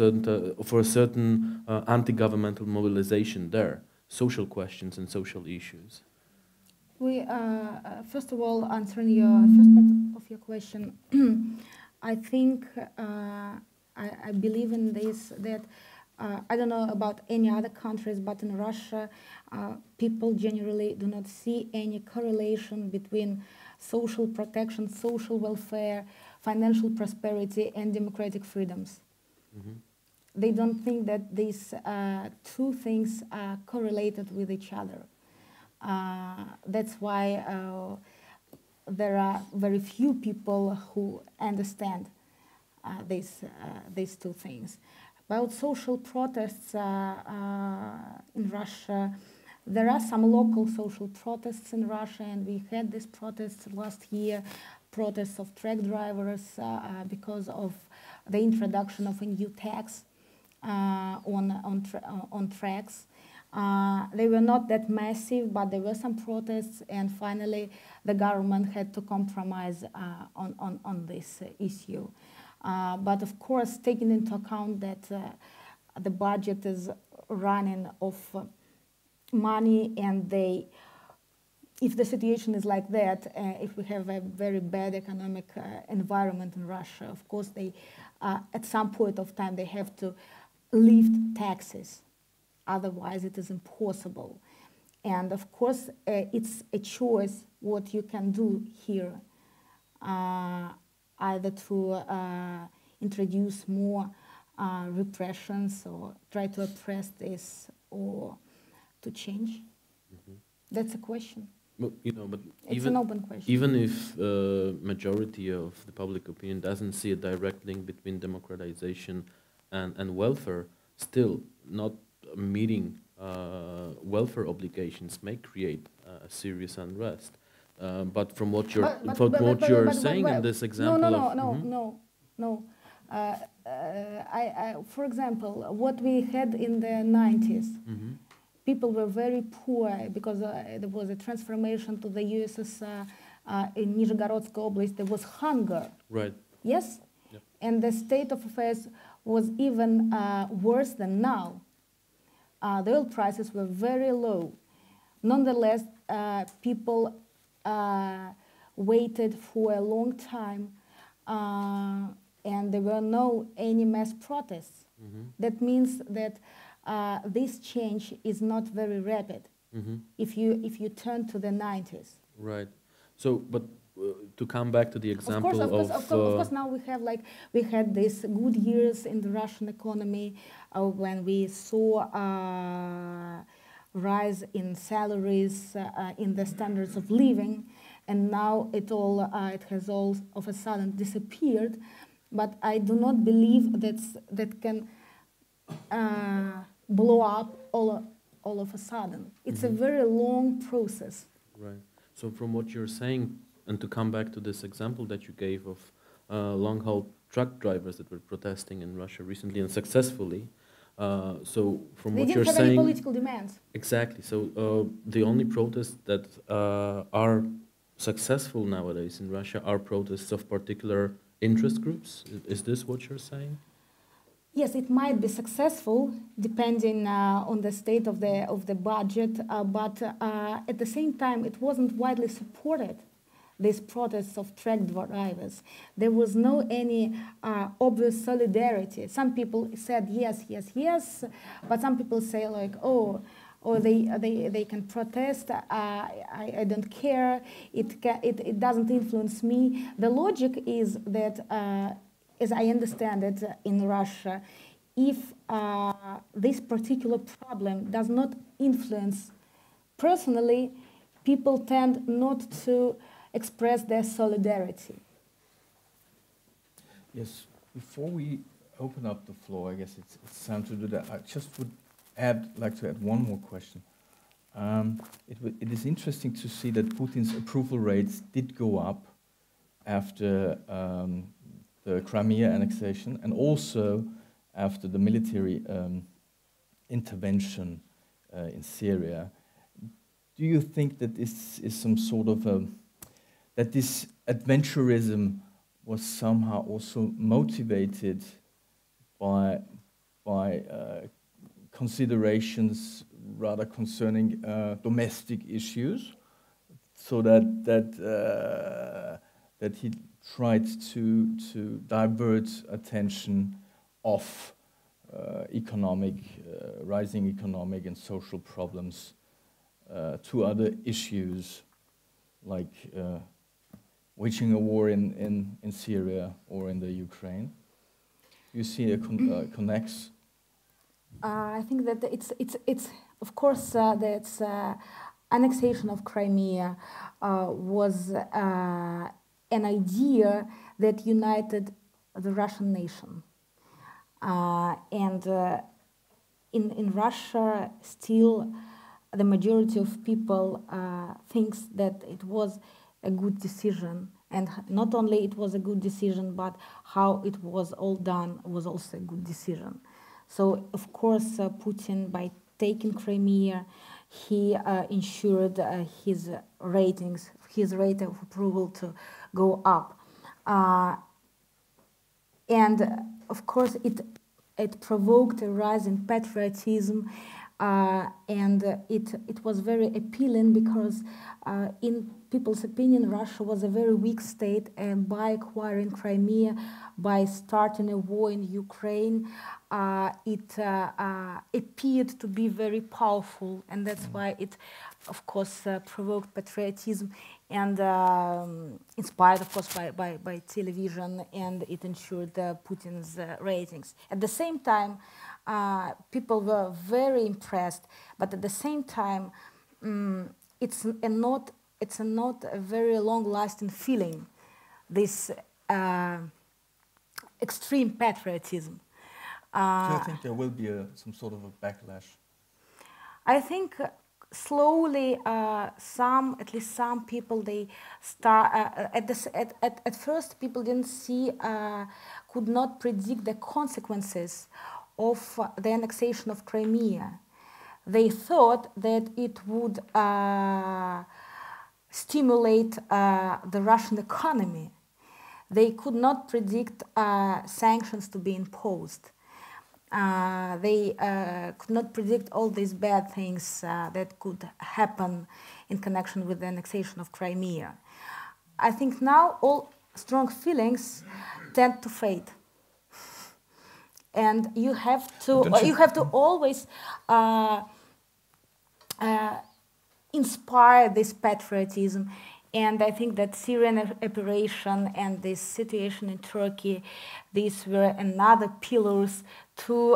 certain anti-governmental mobilization there, social questions and social issues? We first of all, answering your first part of your question, I think I believe in this, that I don't know about any other countries, but in Russia, people generally do not see any correlation between social protection, social welfare, financial prosperity, and democratic freedoms. They don't think that these two things are correlated with each other. That's why there are very few people who understand these two things. About social protests in Russia, there are some local social protests in Russia, and we had these protests last year, protests of truck drivers because of the introduction of a new tax on tracks. They were not that massive, but there were some protests, and finally the government had to compromise on this issue. But of course, taking into account that the budget is running off money, and if the situation is like that, if we have a very bad economic environment in Russia, of course they, at some point of time, they have to lift taxes. Otherwise, it is impossible. And of course, it's a choice what you can do here, either to introduce more repressions or try to oppress these or to change? That's a question. Well, you know, but It's an open question. even if majority of the public opinion doesn't see a direct link between democratization and welfare, still not meeting welfare obligations may create a serious unrest. But from what you're saying in this example, no. For example, what we had in the 90s. People were very poor because there was a transformation to the USSR in Nizhegorодskaya Oblast. There was hunger. Right. Yes? Yep. And the state of affairs was even worse than now. The oil prices were very low. Nonetheless, people waited for a long time, and there were no any mass protests. That means that this change is not very rapid if you turn to the 90s. Right. So, but to come back to the example of course, now we had these good years in the Russian economy when we saw rise in salaries, in the standards of living, and now it has all of a sudden disappeared. But I do not believe that can blow up all of a sudden. It's a very long process. Right. So from what you're saying, and to come back to this example that you gave of long-haul truck drivers that were protesting in Russia recently and successfully, so from what you're saying... They didn't have any political demands. Exactly. So the only protests that are successful nowadays in Russia are protests of particular interest groups. Is this what you're saying? Yes, it might be successful depending on the state of the budget, but at the same time, it wasn't widely supported. These protests of truck drivers, there was no any obvious solidarity. Some people said yes, yes, yes, but some people say like, oh, they can protest. I don't care. It doesn't influence me. The logic is that, as I understand it in Russia, if this particular problem does not influence personally, people tend not to express their solidarity. Yes, before we open up the floor, I guess it's time to do that. I just would like to add one more question. It is interesting to see that Putin's approval rates did go up after the Crimea annexation and also after the military intervention in Syria. Do you think that this is some sort of that this adventurism was somehow also motivated by considerations rather concerning domestic issues, so that he tried to divert attention off rising economic and social problems to other issues like waging a war in Syria or in the Ukraine? You see a connects? I think that it's of course that annexation of Crimea was an idea that united the Russian nation, and in Russia still the majority of people thinks that it was a good decision, and not only it was a good decision, but how it was all done was also a good decision. So of course Putin, by taking Crimea, he ensured his rate of approval to go up, and of course it provoked a rise in patriotism. And it was very appealing because, in people's opinion, Russia was a very weak state, and by acquiring Crimea, by starting a war in Ukraine, it appeared to be very powerful, and that's why it, of course, provoked patriotism. and inspired, of course, by television, and it ensured Putin's ratings. At the same time, people were very impressed, but at the same time, it's not a very long-lasting feeling, this extreme patriotism. Do you think there will be some sort of a backlash? I think slowly, at least some people, they start. At first, people didn't see, could not predict the consequences of the annexation of Crimea. They thought that it would stimulate the Russian economy. They could not predict sanctions to be imposed. They could not predict all these bad things that could happen in connection with the annexation of Crimea. I think now all strong feelings tend to fade, and you have to always inspire this patriotism. And I think that Syrian operation and this situation in Turkey, these were another pillars to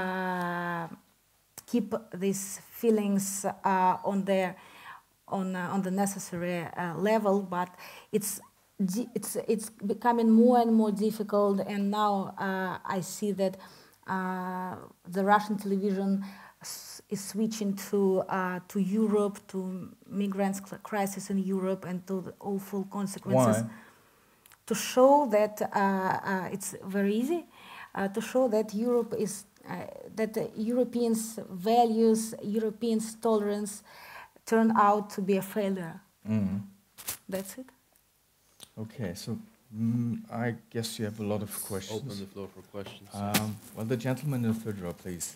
keep these feelings on the necessary level. But it's becoming more and more difficult. And now I see that the Russian television is switching to Europe, to migrants' crisis in Europe, and to the awful consequences. Why? To show that it's very easy, to show that Europe is that the Europeans' values, Europeans' tolerance, turned out to be a failure. Mm. That's it. Okay, so I guess you have a lot of questions. Open the floor for questions. Well, the gentleman in the third row, please.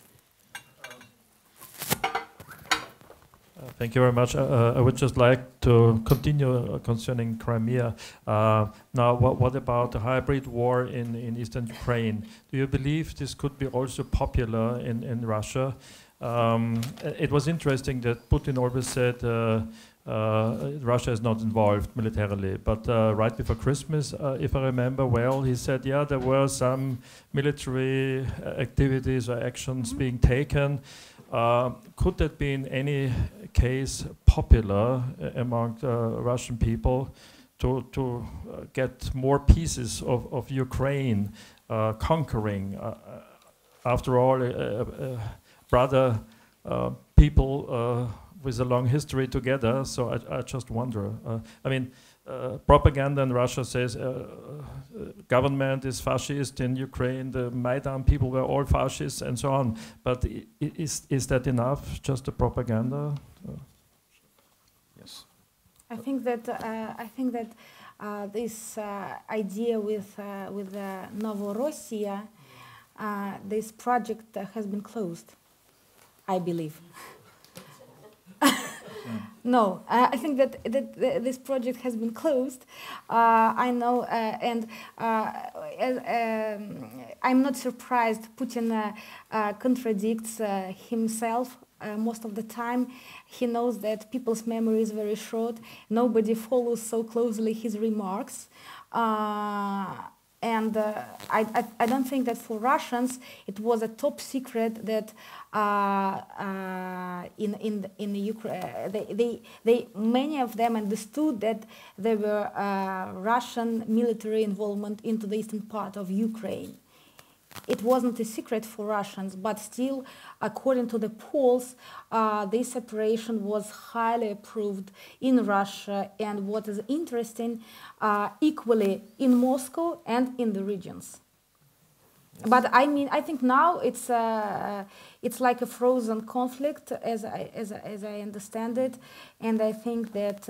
Thank you very much. I would just like to continue concerning Crimea. Now, what about the hybrid war in eastern Ukraine? Do you believe this could be also popular in Russia? It was interesting that Putin always said Russia is not involved militarily, but right before Christmas, if I remember well, he said, yeah, there were some military activities or actions being taken. Could that be in any case popular among Russian people to get more pieces of Ukraine conquering? After all, brother people with a long history together, so I just wonder. I mean, propaganda in Russia says government is fascist in Ukraine, the Maidan people were all fascists and so on. But is that enough, just the propaganda? Yes. I think that this idea with Novorossiya, this project has been closed, I believe. No, I think that this project has been closed. I know, and I'm not surprised. Putin contradicts himself most of the time. He knows that people's memory is very short. Nobody follows so closely his remarks. And I don't think that for Russians it was a top secret that in Ukraine many of them understood that there were Russian military involvement into the eastern part of Ukraine. It wasn't a secret for Russians, but still, according to the polls, this operation was highly approved in Russia, and what is interesting, equally in Moscow and in the regions. Yes. But I mean, I think now it's like a frozen conflict, as I understand it, and I think that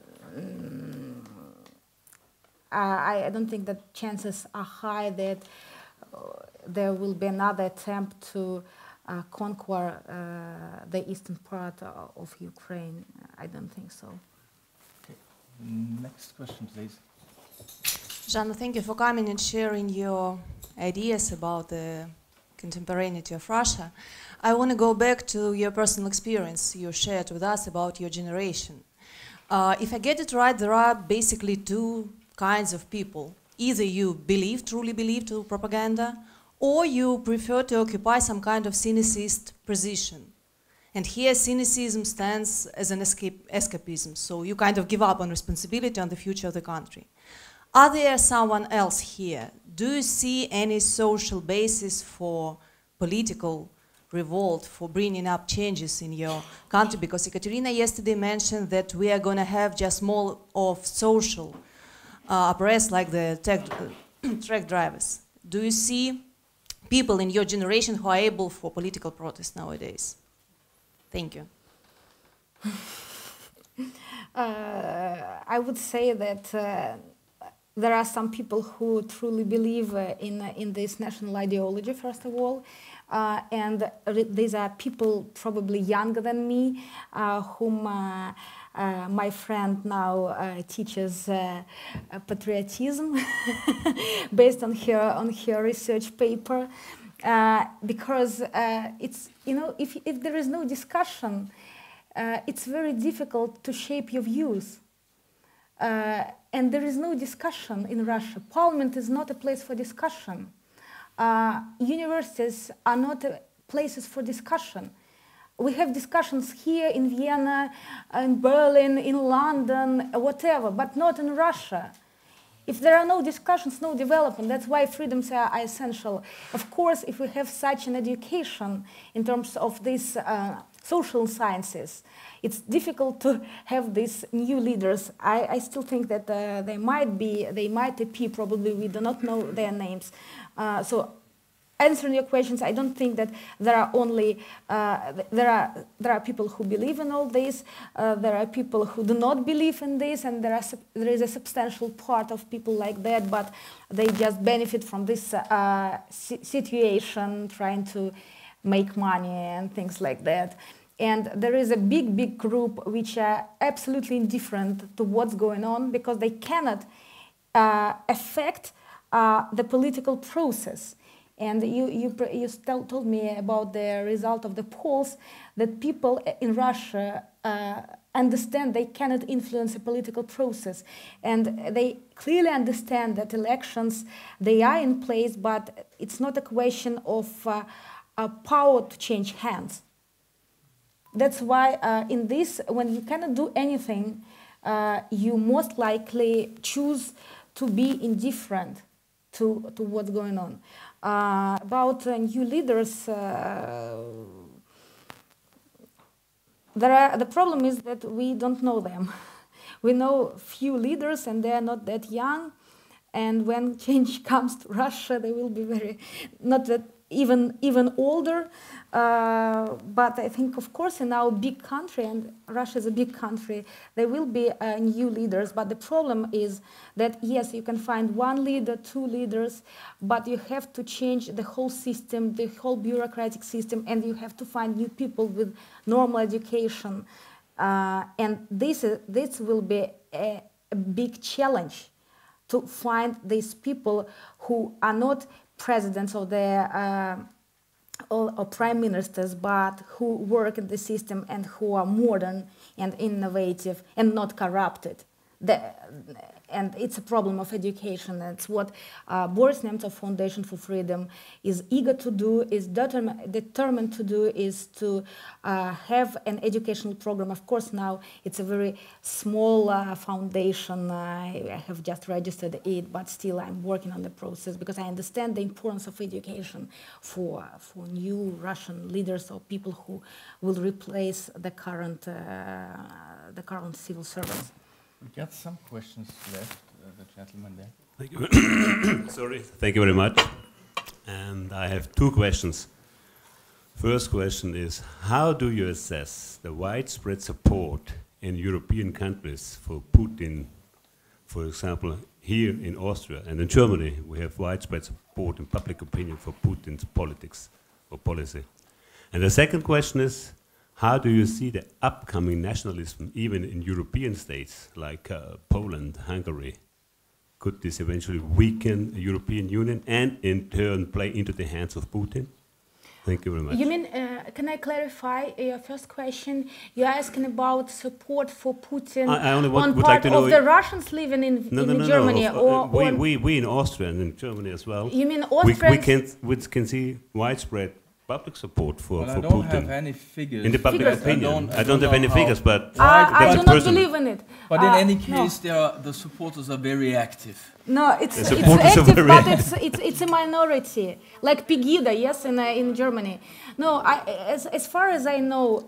I don't think that chances are high that there will be another attempt to conquer the eastern part of Ukraine. I don't think so. Okay. Next question, please. Zhanna, thank you for coming and sharing your ideas about the contemporaneity of Russia. I want to go back to your personal experience you shared with us about your generation. If I get it right, there are basically two kinds of people. Either you believe, truly believe to propaganda, or you prefer to occupy some kind of cynicist position. And here cynicism stands as an escapism, so you kind of give up on responsibility on the future of the country. Are there someone else here? Do you see any social basis for political revolt, for bringing up changes in your country? Because Ekaterina yesterday mentioned that we are going to have just more of social apparatus like the truck drivers. Do you see people in your generation who are able for political protest nowadays? Thank you. I would say that there are some people who truly believe in this national ideology, first of all, and these are people probably younger than me, whom my friend now teaches patriotism based on her research paper. Because it's, you know, if there is no discussion, it's very difficult to shape your views. And there is no discussion in Russia. Parliament is not a place for discussion. Universities are not places for discussion. We have discussions here in Vienna, in Berlin, in London, whatever, but not in Russia. If there are no discussions, no development, that's why freedoms are essential. Of course, if we have such an education in terms of these social sciences, it's difficult to have these new leaders. I still think that they might appear, probably we do not know their names. So answering your questions, I don't think that there are only there are people who believe in all this. There are people who do not believe in this, and there is a substantial part of people like that, but they just benefit from this situation, trying to make money and things like that. And there is a big group which are absolutely indifferent to what's going on because they cannot affect the political process. And you told me about the result of the polls, that people in Russia understand they cannot influence a political process. And they clearly understand that elections, they are in place, but it's not a question of power to change hands. That's why in this, when you cannot do anything, you most likely choose to be indifferent to what's going on. About new leaders, the problem is that we don't know them. We know few leaders and they are not that young, and when change comes to Russia, they will be not that even older. But I think, of course, in our big country, and Russia is a big country, there will be new leaders. But the problem is that, yes, you can find one leader, two leaders, but you have to change the whole system, the whole bureaucratic system, and you have to find new people with normal education. And this will be a big challenge, to find these people who are not presidents of the or prime ministers, but who work in the system and who are modern and innovative and not corrupted. And it's a problem of education. That's what Boris Nemtsov Foundation for Freedom is eager to do, is determined to do, is to have an educational program. Of course, now it's a very small foundation. I have just registered it, but still I'm working on the process because I understand the importance of education for new Russian leaders or people who will replace the current civil servants. We got some questions left, the gentleman there. Thank you. Sorry. Thank you very much. And I have two questions. First question is, how do you assess the widespread support in European countries for Putin? For example, here in Austria and in Germany, we have widespread support in public opinion for Putin's politics or policy. And the second question is, how do you see the upcoming nationalism, even in European states like Poland, Hungary? Could this eventually weaken the European Union and in turn play into the hands of Putin? Thank you very much. You mean, can I clarify your first question? You're asking about support for Putin I only on would part like to know of the Russians living in Germany? We in Austria and in Germany as well. You mean Austrians? We can see widespread public support for Well, I Putin. don't have any figures. In the public Figures. opinion. I don't know have any how- figures, but I do not personal. believe in it. But in any No. case, the supporters are very active. No, it's The supporters are active, very but it's a minority, like Pegida, yes, in Germany. No, as far as I know,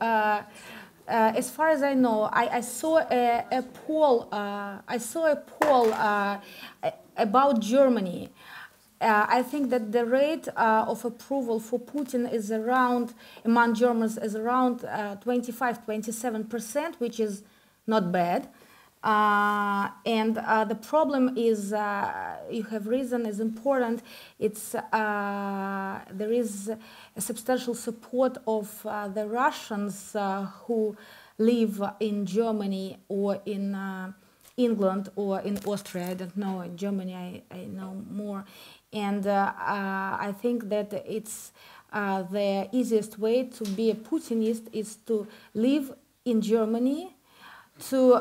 I saw a poll. I saw a poll about Germany. I think that the rate of approval for Putin is around, among Germans, is around 25-27%, which is not bad. And the problem is, you have reason, is important. It's there is a substantial support of the Russians who live in Germany or in England or in Austria. I don't know. In Germany, I know more. And I think that it's the easiest way to be a Putinist is to live in Germany, to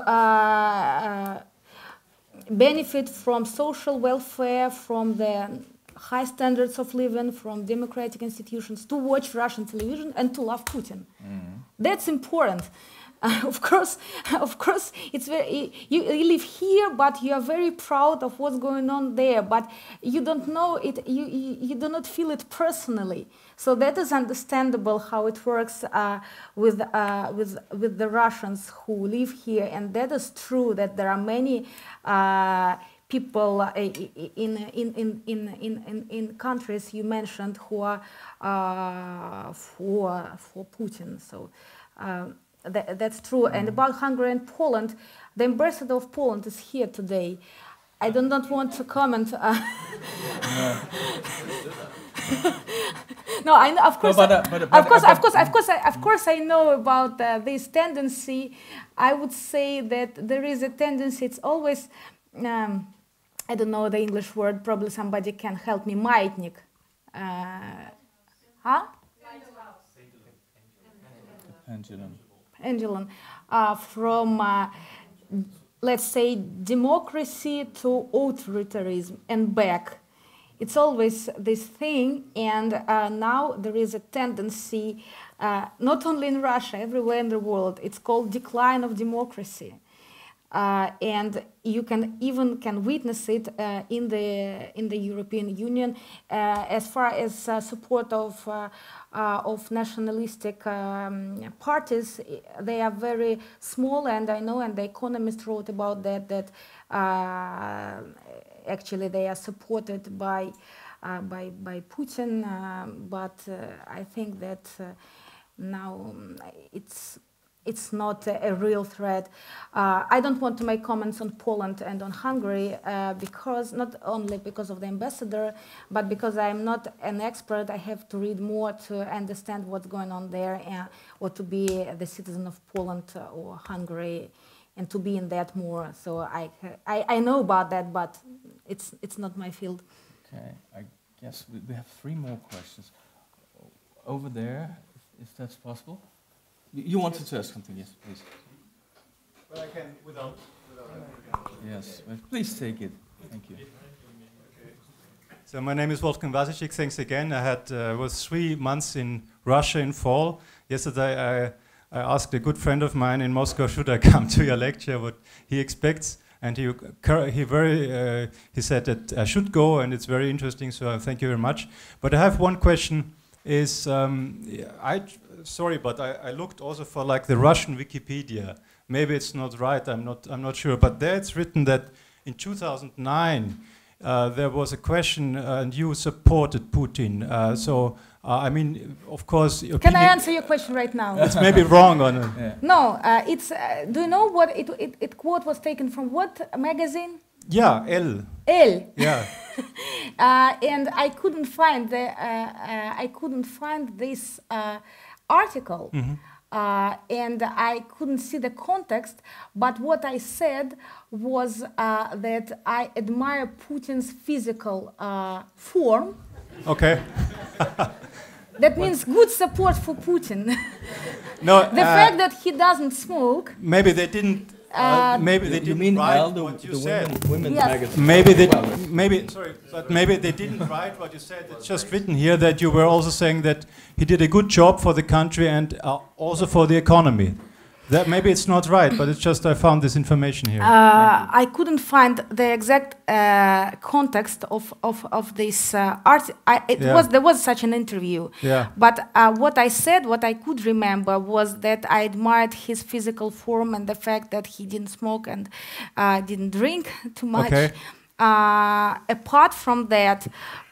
benefit from social welfare, from the high standards of living, from democratic institutions, to watch Russian television and to love Putin. That's important. Of course, it's very. You live here, but you are very proud of what's going on there. But you don't know it. You do not feel it personally. So that is understandable how it works with the Russians who live here, and that is true that there are many people in countries you mentioned who are for Putin. So. That's true. And about Hungary and Poland, the ambassador of Poland is here today. I do not want to comment. No, I know, of course, of course, I know about this tendency. I would say that there is a tendency. It's always, I don't know the English word. Probably somebody can help me. Маятник. Huh? Pendulum, from, let's say, democracy to authoritarianism and back. It's always this thing, and now there is a tendency, not only in Russia, everywhere in the world. It's called decline of democracy, and you can witness it in the European Union as far as support of nationalistic parties. They are very small, and I know, and The Economist wrote about that actually they are supported by Putin, but I think that now it's not a real threat. I don't want to make comments on Poland and on Hungary because not only because of the ambassador, but because I'm not an expert. I have to read more to understand what's going on there, or to be the citizen of Poland or Hungary, and to be in that more. So I know about that, but it's not my field. Okay, I guess we have 3 more questions over there, if that's possible. You wanted to ask something, yes, please. Well, I can without. Yes, but please take it. Thank you. So my name is Wolfgang Wasicek. Thanks again. I was 3 months in Russia in fall. Yesterday I asked a good friend of mine in Moscow, should I come to your lecture, what he expects, and he said that I should go, and it's very interesting. So thank you very much. But I have one question. Sorry, but I looked also for like the Russian Wikipedia. Maybe it's not right. I'm not sure. But there it's written that in 2009 there was a question, and you supported Putin. I mean, of course. Can I answer your question right now? It's maybe wrong on it. Yeah. No, it's. Do you know what it quote was taken from? What magazine? Yeah, Elle. Elle. Yeah. And I couldn't find this article, and I couldn't see the context. But what I said was that I admire Putin's physical form. Okay. That means good support for Putin. No, The fact that he doesn't smoke. maybe they didn't. Maybe they You didn't mean write Al, what you the said. women's Yes. magazine? Maybe they, Well, maybe they didn't write what you said. It's just written here that you were also saying that he did a good job for the country and also for the economy. That maybe it's not right, but it's just I found this information here. I couldn't find the exact context of this art. There was such an interview. Yeah. But what I said, what I could remember, was that I admired his physical form and the fact that he didn't smoke and didn't drink too much. Okay. Apart from that,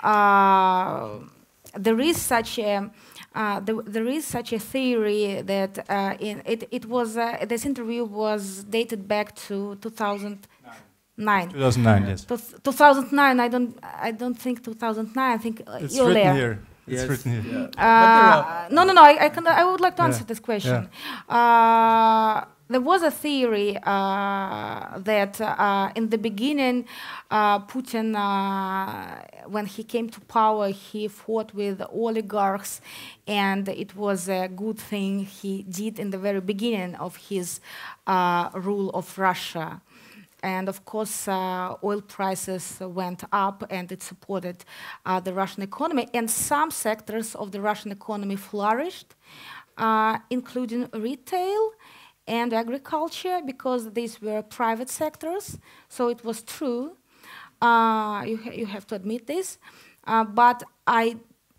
there is such a there is such a theory that this interview was dated back to 2009. 2009, yes. 2009. I don't think 2009. I think It's earlier. written here. Yes, It's written here. yeah. No. I would like to answer this question. There was a theory that in the beginning, Putin, when he came to power, he fought with oligarchs, and it was a good thing he did in the very beginning of his rule of Russia. And of course, oil prices went up, and it supported the Russian economy. And some sectors of the Russian economy flourished, including retail and agriculture, because these were private sectors. So it was true. You have to admit this. But I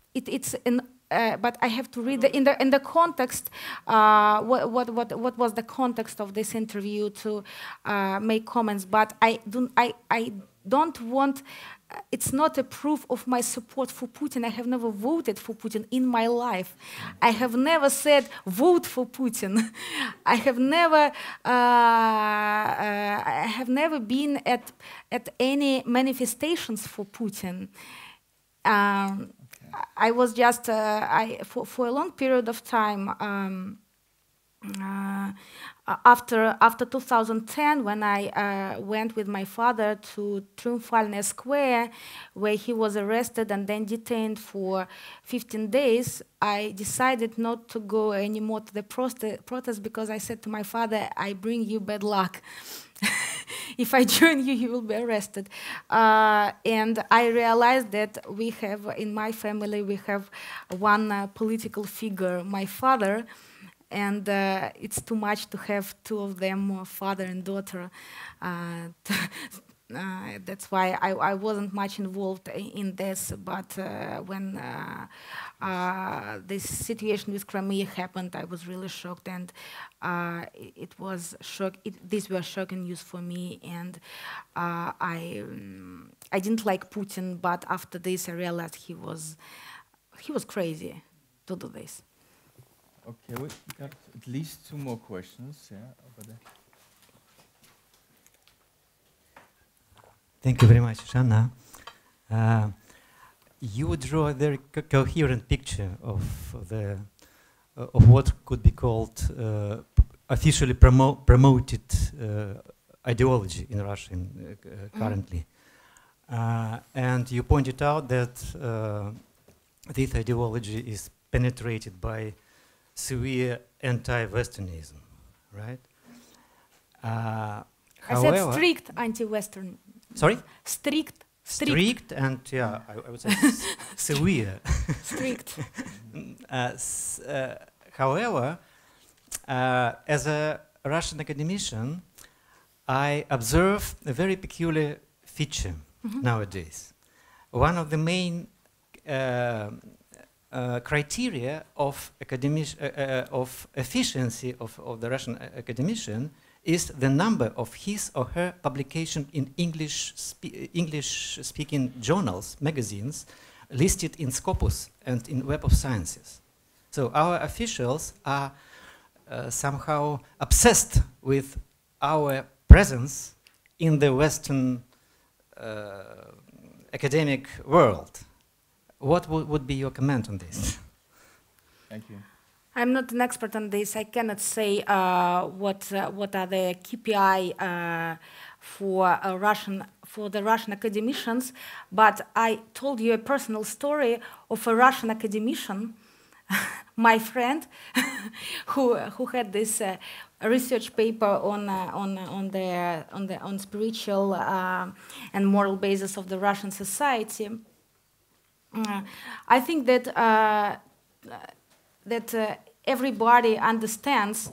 have to read in the context. What was the context of this interview to make comments? But I don't want. It's not a proof of my support for Putin. I have never voted for Putin in my life. I have never said vote for Putin. I have never been at any manifestations for Putin. I was just for a long period of time. After 2010, when I went with my father to Triumfalne Square, where he was arrested and then detained for 15 days, I decided not to go anymore to the protest because I said to my father, I bring you bad luck. If I join you, you will be arrested. And I realized that we have, in my family, we have one political figure, my father, and it's too much to have two of them, father and daughter. That's why I wasn't much involved in this. But when this situation with Crimea happened, I was really shocked, and it was shock. These were shocking news for me, and I didn't like Putin. But after this, I realized he was crazy to do this. Okay, we got at least two more questions. Yeah, over there. Thank you very much, Zhanna. You draw a very coherent picture of what could be called officially promoted ideology in Russia currently. And you pointed out that this ideology is penetrated by severe anti-Westernism, right? I said strict anti-Western. Sorry? Strict. Strict and, yeah, I would say severe. Strict. However, as a Russian academician, I observe a very peculiar feature nowadays. One of the main criteria of efficiency of the Russian academician is the number of his or her publication in English-speaking journals, magazines, listed in Scopus and in Web of Sciences. So our officials are somehow obsessed with our presence in the Western academic world. What would be your comment on this? Thank you. I'm not an expert on this. I cannot say what are the KPI for the Russian academicians. But I told you a personal story of a Russian academician my friend, who had this research paper on spiritual and moral basis of the Russian society. I think that everybody understands,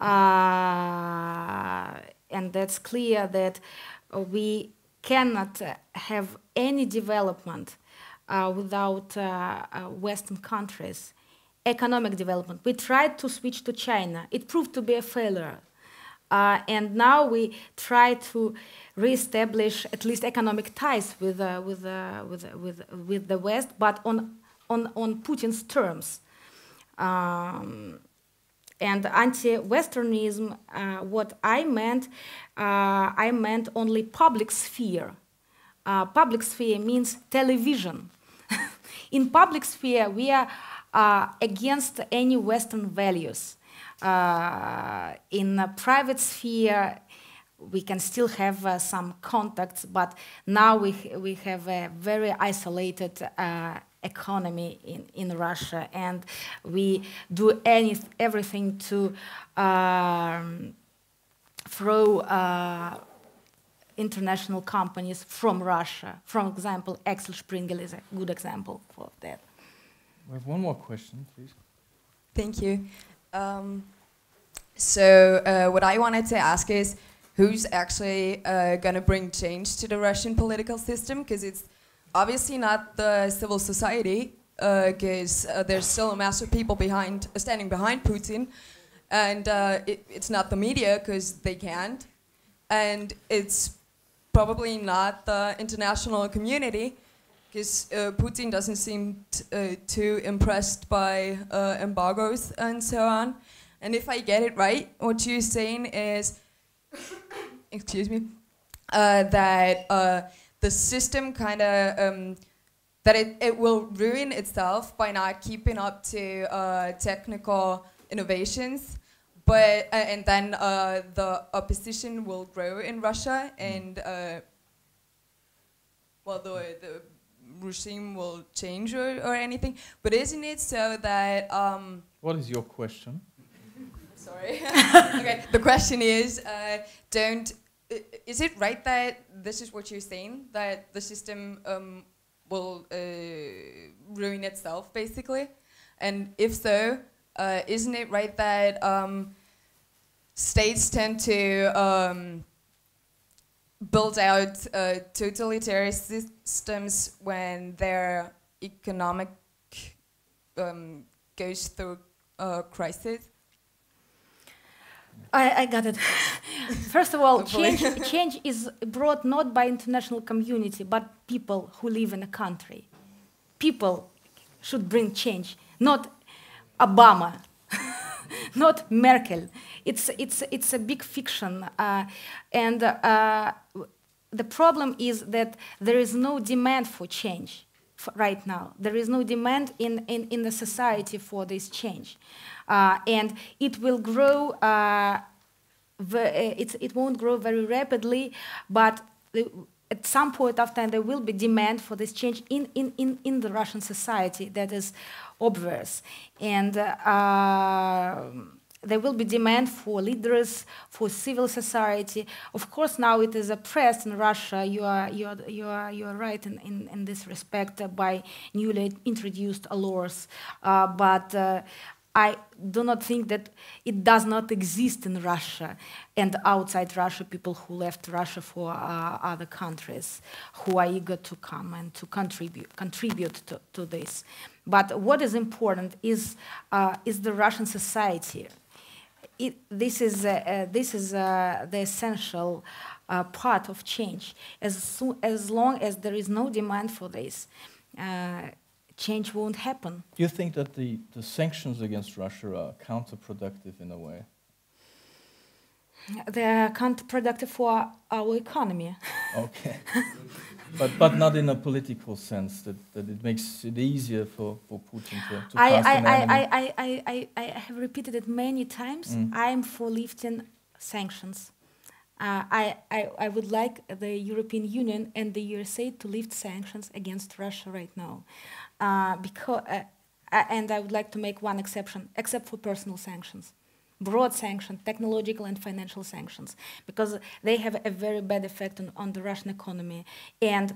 and that's clear, that we cannot have any development without Western countries. Economic development. We tried to switch to China. It proved to be a failure. And now we try to reestablish at least economic ties with the West, but on Putin's terms. And anti-Westernism, what I meant only public sphere. Public sphere means television. In public sphere, we are against any Western values. In a private sphere, we can still have some contacts, but now we have a very isolated economy in Russia, and we do everything to throw international companies from Russia. For example, Axel Springer is a good example for that. We have one more question, please. Thank you. So what I wanted to ask is, who's actually going to bring change to the Russian political system? Because it's obviously not the civil society, because there's still a mass of people standing behind Putin, and it's not the media, because they can't, and it's probably not the international community, because Putin doesn't seem too impressed by embargoes and so on. And if I get it right, what you're saying is, excuse me, that the system kind of, that it will ruin itself by not keeping up to technical innovations, but and then the opposition will grow in Russia, and well, the regime will change or anything. But isn't it so that what is your question? Sorry. Okay. The question is, is it right that this is what you're saying, that the system will ruin itself, basically? And if so, isn't it right that states tend to build out totalitarian systems when their economic goes through a crisis? I got it. First of all, change is brought not by international community, but people who live in a country. People should bring change, not Obama, not Merkel. It's a big fiction, and the problem is that there is no demand for change right now. There is no demand in the society for this change. And it will grow, it won't grow very rapidly, but at some point of time there will be demand for this change in the Russian society. That is obvious. And there will be demand for leaders, for civil society. Of course, now it is oppressed in Russia. You are right in this respect by newly introduced laws, but I do not think that it does not exist in Russia and outside Russia, people who left Russia for other countries who are eager to come and to contribute to this. But what is important is the Russian society. This is the essential part of change. As long as there is no demand for this, change won't happen. Do you think that the sanctions against Russia are counterproductive in a way? They are counterproductive for our economy. Okay. But not in a political sense, that it makes it easier for Putin to pass an enemy. I have repeated it many times. I am for lifting sanctions. I would like the European Union and the USA to lift sanctions against Russia right now. Because and I would like to make one exception, except for personal sanctions. Broad sanctions, technological and financial sanctions, because they have a very bad effect on the Russian economy. And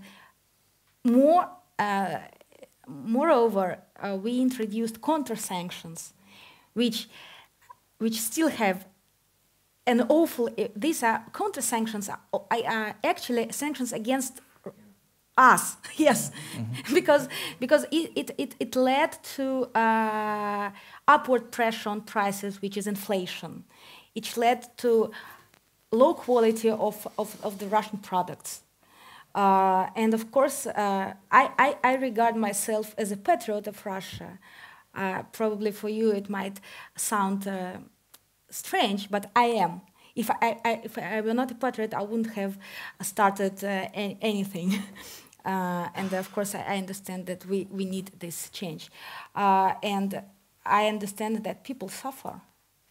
moreover, we introduced counter-sanctions, which still have an awful, these are counter-sanctions, are actually sanctions against us, yes, because it led to upward pressure on prices, which is inflation. It led to low quality of the Russian products. And of course, I regard myself as a patriot of Russia. Probably for you it might sound strange, but I am. If I were not a patriot, I wouldn't have started anything. And of course, I understand that we need this change. And I understand that people suffer.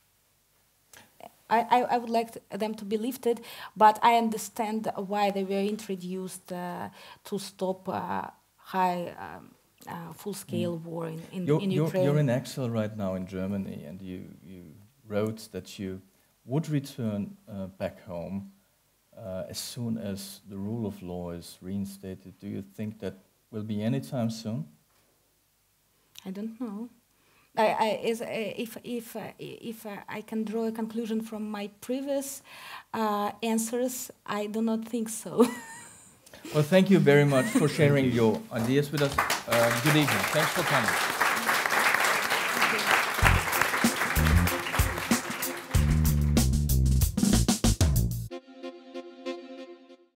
I would like them to be lifted, but I understand why they were introduced to stop full-scale war in Ukraine. You're in exile right now in Germany, and you wrote that you would return back home as soon as the rule of law is reinstated. Do you think that will be anytime soon? I don't know. If I can draw a conclusion from my previous answers, I do not think so. Well, thank you very much for sharing your ideas with us. Good evening. Thanks for coming.